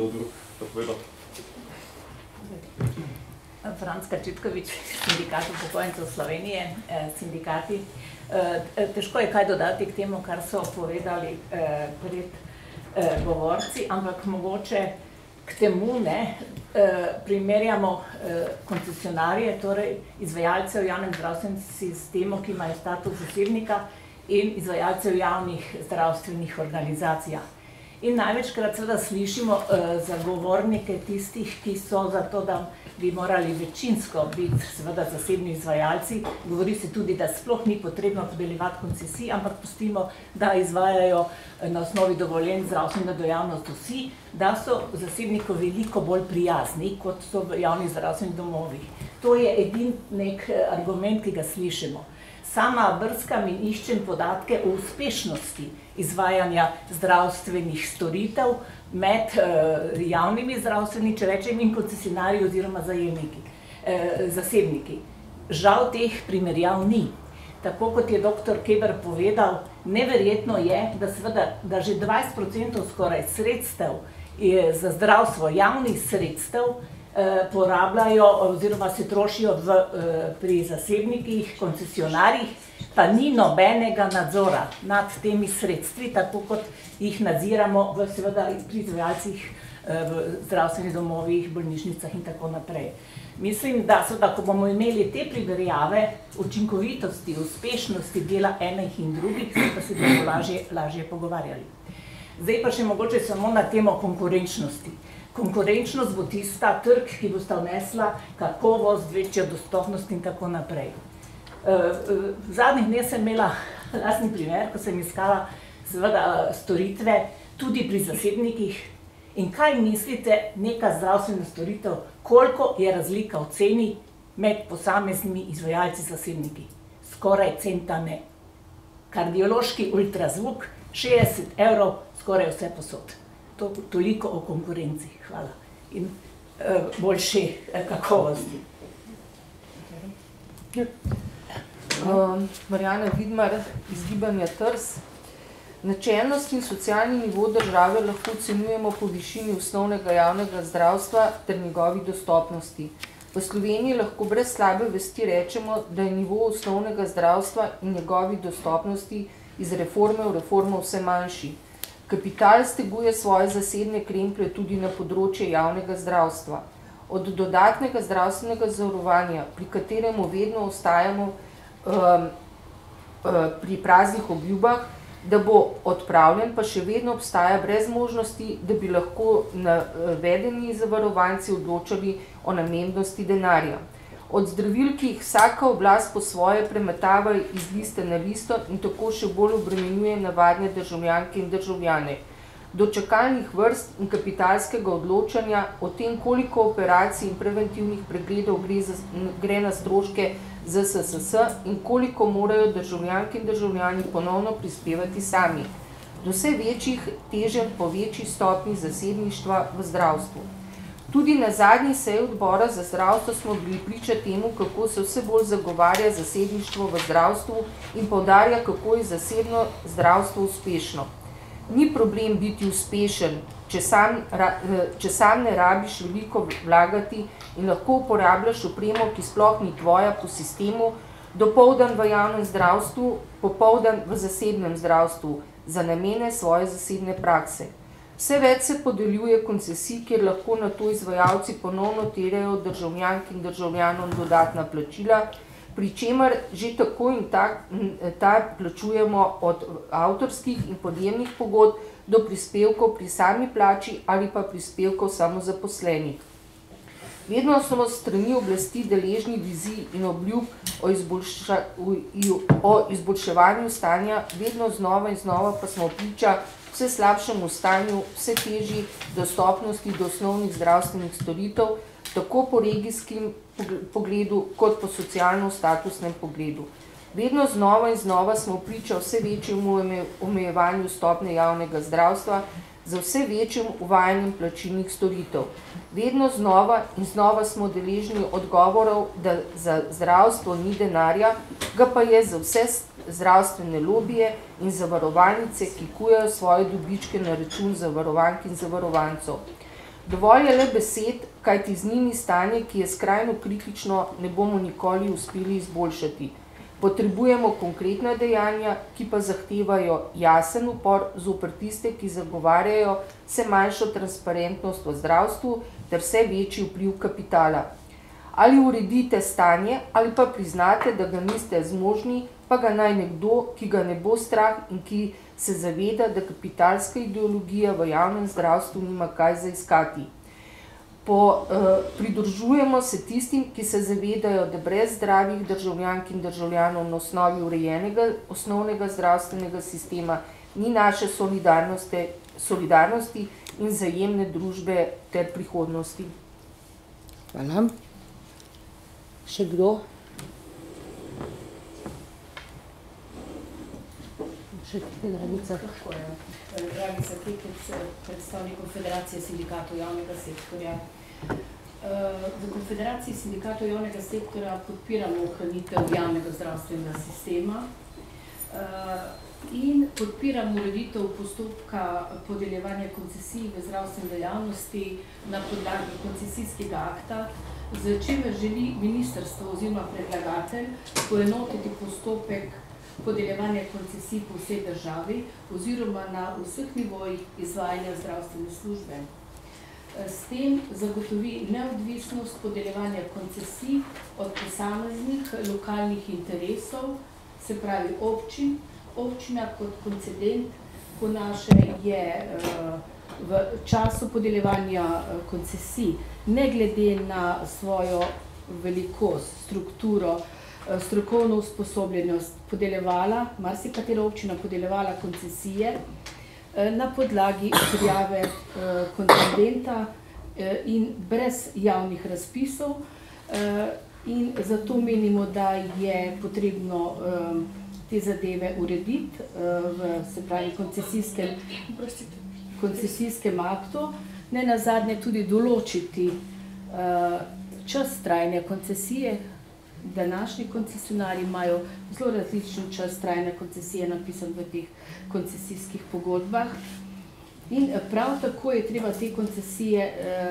Franc Kačitkovič, Sindikat upokojencev Slovenije, sindikati. Težko je kaj dodati k temu, kar so povedali pred govorci, ampak mogoče k temu ne primerjamo koncesionarje, torej izvajalce v javnem zdravstvenem sistemu, ki imajo status zasebnika, in izvajalce v javnih zdravstvenih organizacijah. In največkrat seveda slišimo uh, zagovornike tistih, ki so za to, da bi morali večinsko biti seveda zasebni izvajalci. Govori se tudi, da sploh ni potrebno podeljevati koncesij, ampak pustimo, da izvajajo na osnovi dovoljenj zdravstveno dejavnost vsi, da so zasebniku veliko bolj prijazni, kot so v javnih zdravstvenih domovih. To je edin nek argument, ki ga slišimo. Sama brskam in iščem podatke o uspešnosti izvajanja zdravstvenih storitev med uh, javnimi zdravstvenimi, če rečem, in koncesionarji oziroma zajemniki, eh, zasebniki. Žal teh primerjav ni. Tako kot je doktor Keber povedal, neverjetno je, da, seveda, da že dvajset procentov skoraj sredstev je za zdravstvo, javnih sredstev, porabljajo oziroma se trošijo v, pri zasebnikih, koncesionarjih, pa ni nobenega nadzora nad temi sredstvi, tako kot jih nadziramo v, seveda, pri izvajalcih v zdravstvenih domovih, bolnišnicah in tako naprej. Mislim, da seveda, ko bomo imeli te primerjave učinkovitosti, uspešnosti dela enih in drugih, pa se bomo lažje, lažje pogovarjali. Zdaj pa še mogoče samo na temo konkurenčnosti. Konkurenčnost bo tista trg, ki bo sta vnesla kakovost, večjo dostopnost in tako naprej. V zadnjih dneh sem imela lastni primer, ko sem iskala seveda storitve tudi pri zasebnikih. In kaj mislite, neka zdravstvena storitev, koliko je razlika v ceni med posameznimi izvajalci zasebniki? Skoraj centa ne. Kardiološki ultrazvuk, šestdeset evrov, skoraj vse posod. To, toliko o konkurenci, hvala, in uh, boljši uh, kakovosti. Uh, Marjana Vidmar iz Gibanja Trs. Načelnost in socialni nivo države lahko ocenjujemo po višini osnovnega javnega zdravstva ter njegovi dostopnosti. V Sloveniji lahko brez slabe vesti rečemo, da je nivo osnovnega zdravstva in njegovi dostopnosti iz reforme v reformo vse manjši. Kapital steguje svoje zasedne kremplje tudi na področje javnega zdravstva. Od dodatnega zdravstvenega zavarovanja, pri kateremu vedno ostajamo um, uh, pri praznih obljubah, da bo odpravljen, pa še vedno obstaja brez možnosti, da bi lahko navedeni zavarovanci odločali o namembnosti denarja. Od zdravil, ki jih vsaka oblast po svoje premetava iz liste na listo in tako še bolj obremenjuje navadne državljanke in državljane. Do čakalnih vrst in kapitalskega odločanja o tem, koliko operacij in preventivnih pregledov gre, za, gre na stroške Z S S S in koliko morajo državljanke in državljani ponovno prispevati sami. Do vse večjih teženj po večji stopnji zasebništva v zdravstvu. Tudi na zadnji seji odbora za zdravstvo smo bili priča temu, kako se vse bolj zagovarja zasebništvo v zdravstvu in poudarja, kako je zasebno zdravstvo uspešno. Ni problem biti uspešen, če sam, če sam ne rabiš veliko vlagati in lahko uporabljaš opremo, ki sploh ni tvoja po sistemu, dopoldan v javnem zdravstvu, popoldan v zasebnem zdravstvu, za namene svoje zasebne prakse. Vse več se podeljuje koncesij, kjer lahko na to izvajalci ponovno terjajo državljank in državljanom dodatna plačila, pri čemer že tako in tak, ta plačujemo od avtorskih in podjemnih pogodb do prispevkov pri sami plači ali pa prispevkov samozaposlenih. Vedno smo s strani oblasti deležni vizij in obljub o, izboljša, o izboljševanju stanja, vedno znova in znova pa smo priča vse slabšemu stanju, vse težji dostopnosti do osnovnih zdravstvenih storitev, tako po regijskem pogledu, kot po socialno-statusnem pogledu. Vedno znova in znova smo priča vse večjemu omejevanju stopnje javnega zdravstva, za vse večjim uvajanjem plačilnih storitev. Vedno znova in znova smo deležni odgovorov, da za zdravstvo ni denarja, ga pa je za vse zdravstvene lobije in zavarovalnice, ki kujejo svoje dobičke na račun zavarovank in zavarovancov. Dovolj je le besed, kajti z njimi stanje, ki je skrajno kritično, ne bomo nikoli uspeli izboljšati. Potrebujemo konkretna dejanja, ki pa zahtevajo jasen upor zoper tiste, ki zagovarjajo vse manjšo transparentnost v zdravstvu ter vse večji vpliv kapitala. Ali uredite stanje, ali pa priznate, da ga niste zmožni, pa ga naj nekdo, ki ga ne bo strah in ki se zaveda, da kapitalska ideologija v javnem zdravstvu nima kaj za iskati. Po, eh, pridružujemo se tistim, ki se zavedajo, da brez zdravih državljank in državljanov na osnovi urejenega osnovnega zdravstvenega sistema ni naše solidarnosti, solidarnosti in vzajemne družbe ter prihodnosti. Hvala. Še kdo? Še Dragica. Dragica Kekec, predstavnik Konfederacije sindikatov javnega sektorja. V Konfederaciji sindikatov javnega sektorja podpiramo ohranitev javnega zdravstvenega sistema in podpiramo ureditev postopka podeljevanja koncesij v zdravstveni dejavnosti na podlagi koncesijskega akta, z čimer želi ministrstvo oziroma predlagatelj poenotiti postopek podeljevanja koncesij po vsej državi oziroma na vseh nivojih izvajanja zdravstvene službe. S tem zagotovi neodvisnost podeljevanja koncesij od posameznih lokalnih interesov, se pravi občin. Občina kot koncedent po naše je v času podeljevanja koncesij, ne glede na svojo velikost, strukturo, strokovno usposobljenost, podeljevala, marsikatera občina podeljevala koncesije na podlagi prijave koncedenta in brez javnih razpisov, in zato menimo, da je potrebno te zadeve urediti v, se pravi, koncesijskem, koncesijskem aktu, ne nazadnje tudi določiti čas trajanja koncesije. Današnji koncesionarji imajo zelo različen čas trajanja koncesije napisan v teh koncesijskih pogodbah in prav tako je treba te koncesije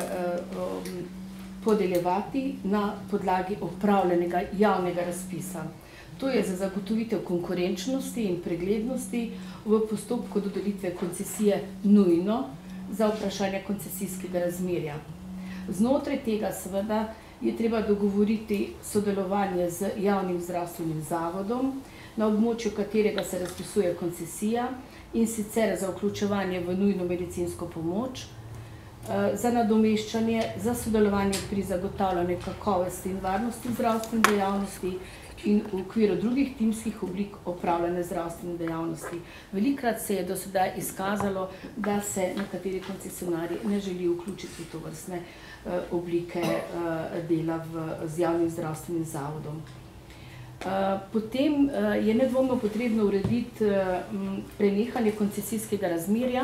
podeljevati na podlagi opravljenega javnega razpisa. To je za zagotovitev konkurenčnosti in preglednosti v postopku dodelitve koncesije nujno za vprašanje koncesijskega razmerja. Znotraj tega seveda je treba dogovoriti sodelovanje z javnim zdravstvenim zavodom, na območju katerega se razpisuje koncesija, in sicer za vključevanje v nujno medicinsko pomoč, za nadomeščanje, za sodelovanje pri zagotavljanju kakovosti in varnosti zdravstvene dejavnosti in v okviru drugih timskih oblik opravljanja zdravstvene dejavnosti. Velikokrat se je do sedaj izkazalo, da se nekateri koncesionarji ne želijo vključiti v tovrstne oblike dela v, z javnim zdravstvenim zavodom. Potem je nedvomno potrebno urediti prenehanje koncesijskega razmerja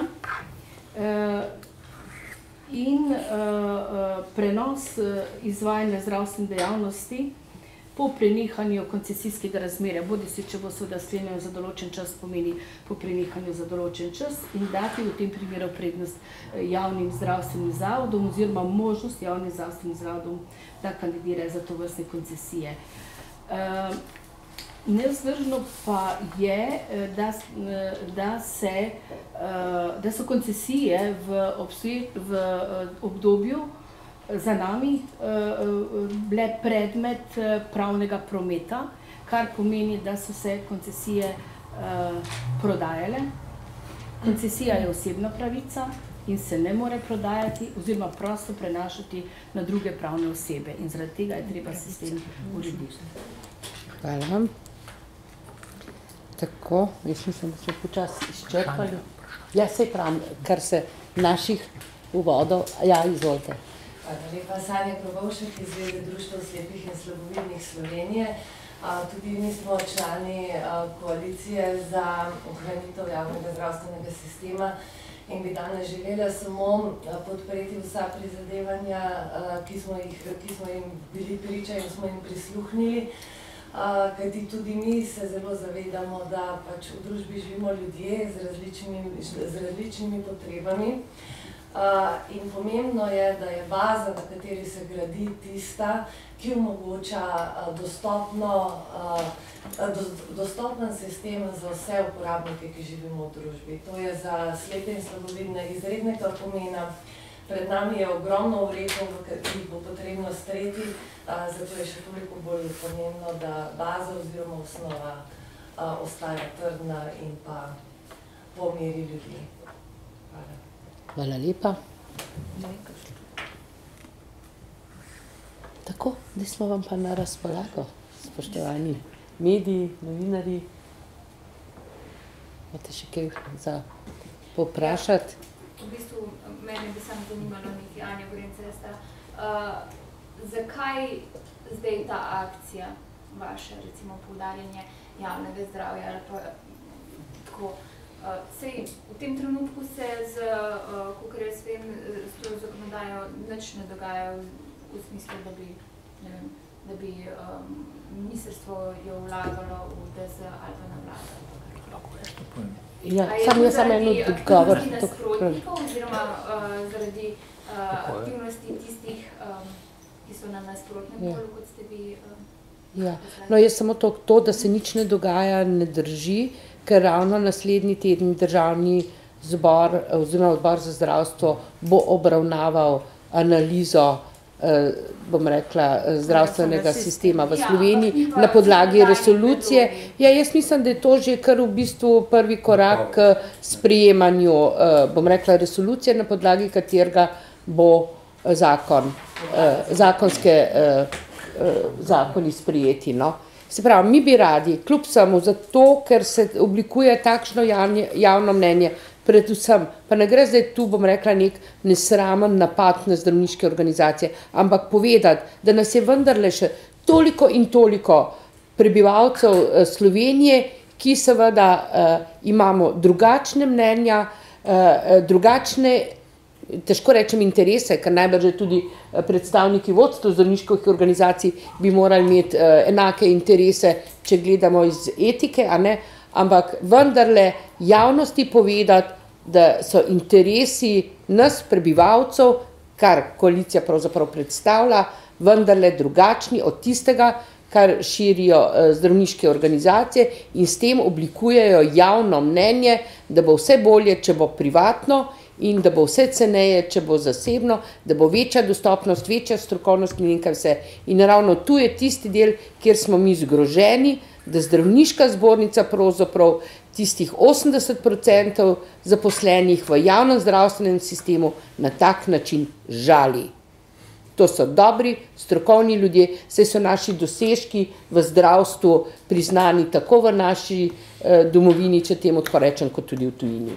in prenos izvajanja zdravstvene dejavnosti po prenehanju koncesijskega razmerja, bodi si, če bo seveda sklenjeno za določen čas, pomeni po prenehanju za določen čas, in dati v tem primeru prednost javnim zdravstvenim zavodom oziroma možnost javnim zdravstvenim zavodom, da kandidirajo za tovrstne koncesije. Nevzdržno pa je, da, da, se, da so koncesije v, obstoj, v obdobju za nami bile predmet pravnega prometa, kar pomeni, da so se koncesije prodajale. Koncesija je osebna pravica in se ne more prodajati oziroma prosto prenašati na druge pravne osebe. In zaradi tega je treba sistem urediti. Hvala vam. Tako, jaz mislim, da smo počasi izčrpali. Ja, sej pravim, kar se naših uvodov... Ja, izvolite. Hvala lepa, Sanja Krobovšek iz Zveze društev slepih in slabovidnih Slovenije. Tudi mi smo člani koalicije za ohranitev javnega zdravstvenega sistema in bi danes želela samo podpreti vsa prizadevanja, ki smo, jih, ki smo jim bili priča in smo jim prisluhnili, kajti tudi mi se zelo zavedamo, da pač v družbi živimo ljudje z različnimi, z različnimi potrebami. In pomembno je, da je baza, na kateri se gradi, tista, ki omogoča dostopno, dostopen sistem za vse uporabnike, ki živimo v družbi. To je za slepe in slabovidne izrednega pomena. Pred nami je ogromno ukrepov, ki jih bo potrebno streti, zato je še toliko bolj pomembno, da baza oziroma osnova ostaja trdna in pa po meri ljudi. Hvala. Hvala lepa. Tako, da smo vam pa na razpolago, spoštovani mediji, novinarji. Imate še kaj za povprašati? V bistvu, mene bi samo zanimalo, niti Anja Gorenc-Resta, uh, zakaj zdaj ta akcija vaša, recimo poudarjanje javnega zdravja ali pa tako? Uh, sej, v tem trenutku se z, uh, kakor jaz vem, s to zakonodajo nič ne dogaja v, v smislu, da bi, ne vem, da bi um, ministrstvo jo vlagalo v D Z ali pa na vlado. Ja, samo jaz sem eno odgovor. A je to zaradi aktivnosti nasprotnikov oziroma uh, zaradi uh, aktivnosti tistih, um, ki so na nasprotnem polu, kot ste vi? Um, ja, no jaz samo to, to, da se nič ne dogaja, ne drži, ker ravno naslednji teden državni zbor oziroma odbor za zdravstvo bo obravnaval analizo, eh, bom rekla, zdravstvenega sistema v Sloveniji na podlagi resolucije. Ja, jaz mislim, da je to že kar v bistvu prvi korak k sprejemanju, eh, bom rekla, resolucije, na podlagi katerega bo zakon, eh, zakonske eh, eh, zakoni sprejeti, no. Se pravi, mi bi radi, kljub samo zato, ker se oblikuje takšno javne, javno mnenje, predvsem, pa ne gre zdaj tu, bom rekla, nek nesramen napad na zdravniške organizacije, ampak povedati, da nas je vendarle še toliko in toliko prebivalcev Slovenije, ki seveda eh, imamo drugačne mnenja, eh, drugačne, težko rečem interese, ker najbrž tudi predstavniki vodstva zdravniških organizacij bi morali imeti uh, enake interese, če gledamo iz etike, a ne, ampak vendarle javnosti povedati, da so interesi nas prebivalcev, kar koalicija pravzaprav predstavlja, vendarle drugačni od tistega, kar širijo uh, zdravniške organizacije in s tem oblikujejo javno mnenje, da bo vse bolje, če bo privatno, in da bo vse ceneje, če bo zasebno, da bo večja dostopnost, večja strokovnost in nekaj vse. In ravno tu je tisti del, kjer smo mi zgroženi, da zdravniška zbornica pravzaprav tistih osemdeset procentov zaposlenih v javnem zdravstvenem sistemu na tak način žali. To so dobri, strokovni ljudje, saj so naši dosežki v zdravstvu priznani tako v naši eh, domovini, če temu tako rečem, kot tudi v tujini.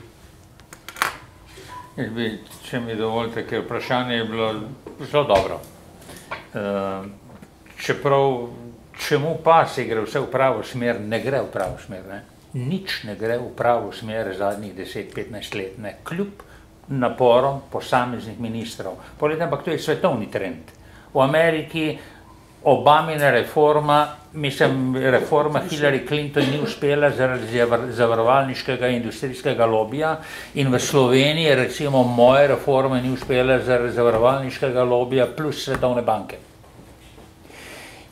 Bi, če mi dovolite, ker vprašanje je bilo zelo dobro. E, čeprav, čemu pa se gre vse v pravo smer, ne gre v pravo smer. Ne? Nič ne gre v pravo smer zadnjih deset petnajst let, ne? Kljub naporom posameznih ministrov. Poglejte, ampak to je svetovni trend. V Ameriki Obamina reforma, mislim, reforma Hillary Clinton ni uspela zaradi zavarovalniškega industrijskega lobija in v Sloveniji recimo moja reforma ni uspela zaradi zavarovalniškega lobija plus Svetovne banke.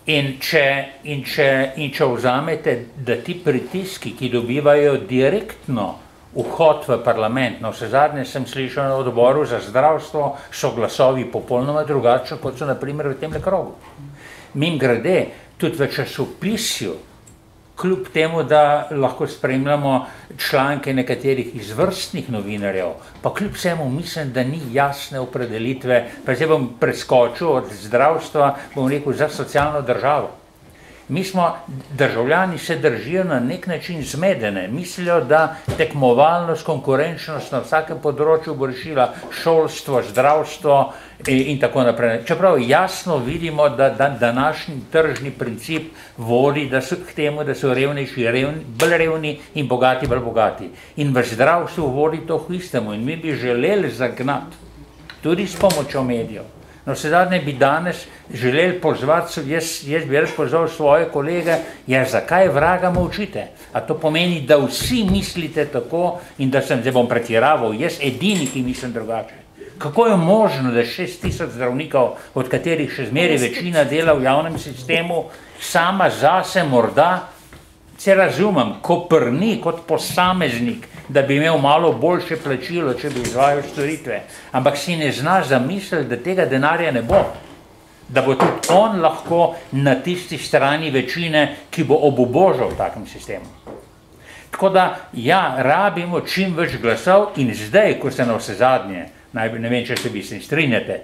In če, in, če, in če vzamete, da ti pritiski, ki dobivajo direktno vhod v parlament, no vse zadnje sem slišal na odboru za zdravstvo, so glasovi popolnoma drugačni, kot so na primer v temle krogu. Mimogrede, tudi v časopisju, kljub temu, da lahko spremljamo članke nekaterih izvrstnih novinarjev, pa kljub vsemu mislim, da ni jasne opredelitve, pa zdaj bom preskočil od zdravstva, bom rekel, za socialno državo. Mi smo, državljani se držijo na nek način zmedene, mislijo, da tekmovalnost, konkurenčnost na vsakem področju bo rešila šolstvo, zdravstvo in tako naprej. Čeprav jasno vidimo, da, da današnji tržni princip vodi da so, k temu, da so revnejši revni, bolj revni in bogati bolj bogati. In v zdravstvu vodi to k istemu in mi bi želeli zagnati, tudi s pomočjo medijev. No, vse zadnje bi danes želeli pozvati, jaz, jaz bi res pozval svoje kolege, ja, zakaj vraga molčite? A to pomeni, da vsi mislite tako in da sem, zdaj bom pretiraval, jaz edini, ki mislim drugače. Kako je možno, da šest tisoč zdravnikov, od katerih še zmeraj večina dela v javnem sistemu, sama zase morda, se razumem, koprni kot posameznik, da bi imel malo boljše plačilo, če bi izvajal storitve. Ampak si ne zna zamisliti, da tega denarja ne bo. Da bo tudi on lahko na tisti strani večine, ki bo obubožal v takem sistemu. Tako da, ja, rabimo čim več glasov in zdaj, ko se na vse zadnje, ne vem, če se vi se strinjate,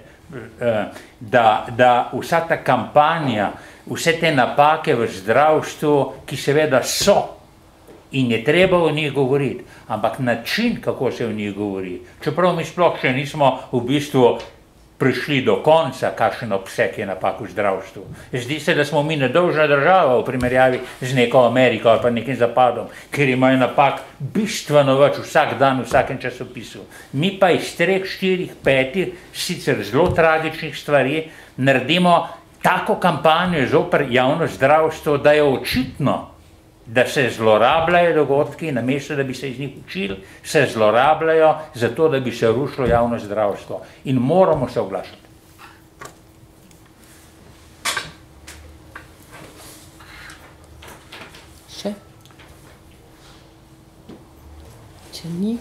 da, da vsa ta kampanja, vse te napake v zdravstvu, ki seveda so, in je treba o njih govoriti, ampak način, kako se o njih govori, čeprav mi sploh še nismo v bistvu prišli do konca, kakšen obseg je napak v zdravstvu. Zdi se, da smo mi nedolžna država v primerjavi z neko Ameriko ali pa nekim zapadom, ker imajo napak bistveno več vsak dan v vsakem časopisu. Mi pa iz treh, štirih, petih, sicer zelo tragičnih stvari, naredimo tako kampanjo zoper javno zdravstvo, da je očitno, da se zlorabljajo dogodki, namesto da bi se iz njih učili, se zlorabljajo zato, da bi se rušilo javno zdravstvo. In moramo se oglašati. Še? Če ni,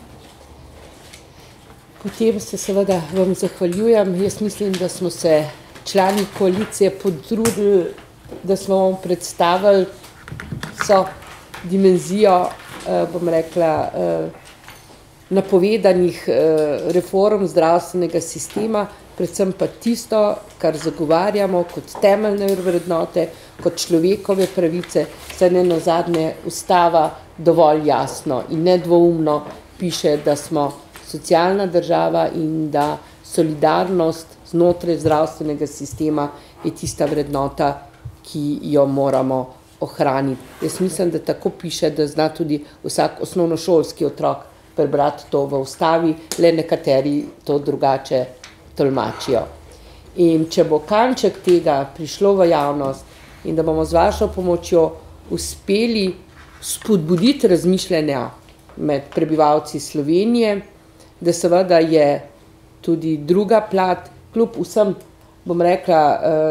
potem se seveda vam zahvaljujem. Jaz mislim, da smo se člani koalicije potrudili, da smo vam predstavili so dimenzijo, eh, bom rekla, eh, napovedanih eh, reform zdravstvenega sistema, predvsem pa tisto, kar zagovarjamo kot temeljne vrednote, kot človekove pravice, saj ne nazadnje ustava dovolj jasno in nedvoumno piše, da smo socialna država in da solidarnost znotraj zdravstvenega sistema je tista vrednota, ki jo moramo ohraniti. Jaz mislim, da tako piše, da zna tudi vsak osnovnošolski otrok prebrati to v ustavi, le nekateri to drugače tolmačijo. In če bo kanček tega prišlo v javnost in da bomo z vašo pomočjo uspeli spodbuditi razmišljanja med prebivalci Slovenije, da seveda je tudi druga plat, kljub vsem, bom rekla,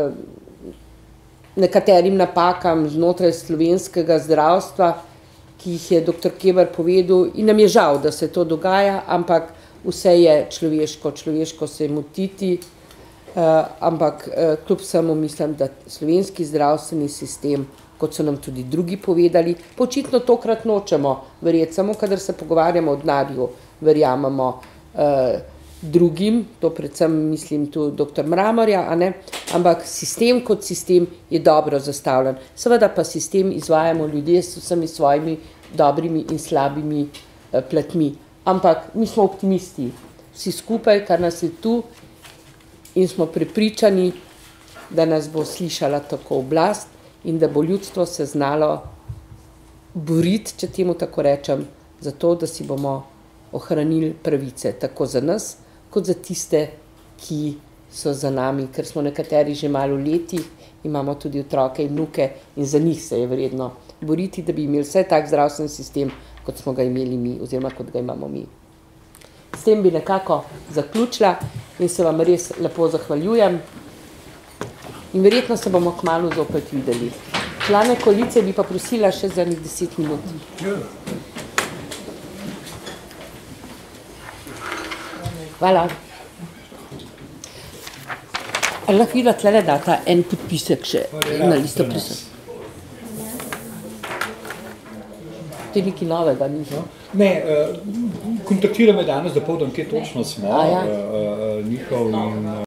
nekaterim napakam znotraj slovenskega zdravstva, ki jih je doktor Keber povedal, in nam je žal, da se to dogaja, ampak vse je človeško, človeško se je motiti, ampak kljub vsemu mislim, da slovenski zdravstveni sistem, kot so nam tudi drugi povedali, pa očitno tokrat nočemo verjeti, samo kadar se pogovarjamo o denarju, verjamemo drugim, to predvsem mislim tu doktor Mramorja, a ne? Ampak sistem kot sistem je dobro zastavljen. Seveda pa sistem izvajamo ljudje s vsemi svojimi dobrimi in slabimi eh, platmi. Ampak mi smo optimisti, vsi skupaj, kar nas je tu in smo prepričani, da nas bo slišala tako oblast in da bo ljudstvo se znalo boriti, če temu tako rečem, za to, da si bomo ohranili pravice, tako za nas, kot za tiste, ki so za nami, ker smo nekateri že malo v letih, imamo tudi otroke in vnuke in za njih se je vredno boriti, da bi imeli vse tak zdravstven sistem, kot smo ga imeli mi, oziroma kot ga imamo mi. S tem bi nekako zaključila in se vam res lepo zahvaljujem. In verjetno se bomo kmalu zopet videli. Člane koalicije bi pa prosila še za nekaj deset minut. Hvala. Ali lahko vidva tlele data en podpisek še na listo prisotnih? To je nekaj novega, ni? Ne, kontaktiral me danes dopoldan, kje točno smo, A ja. njihov in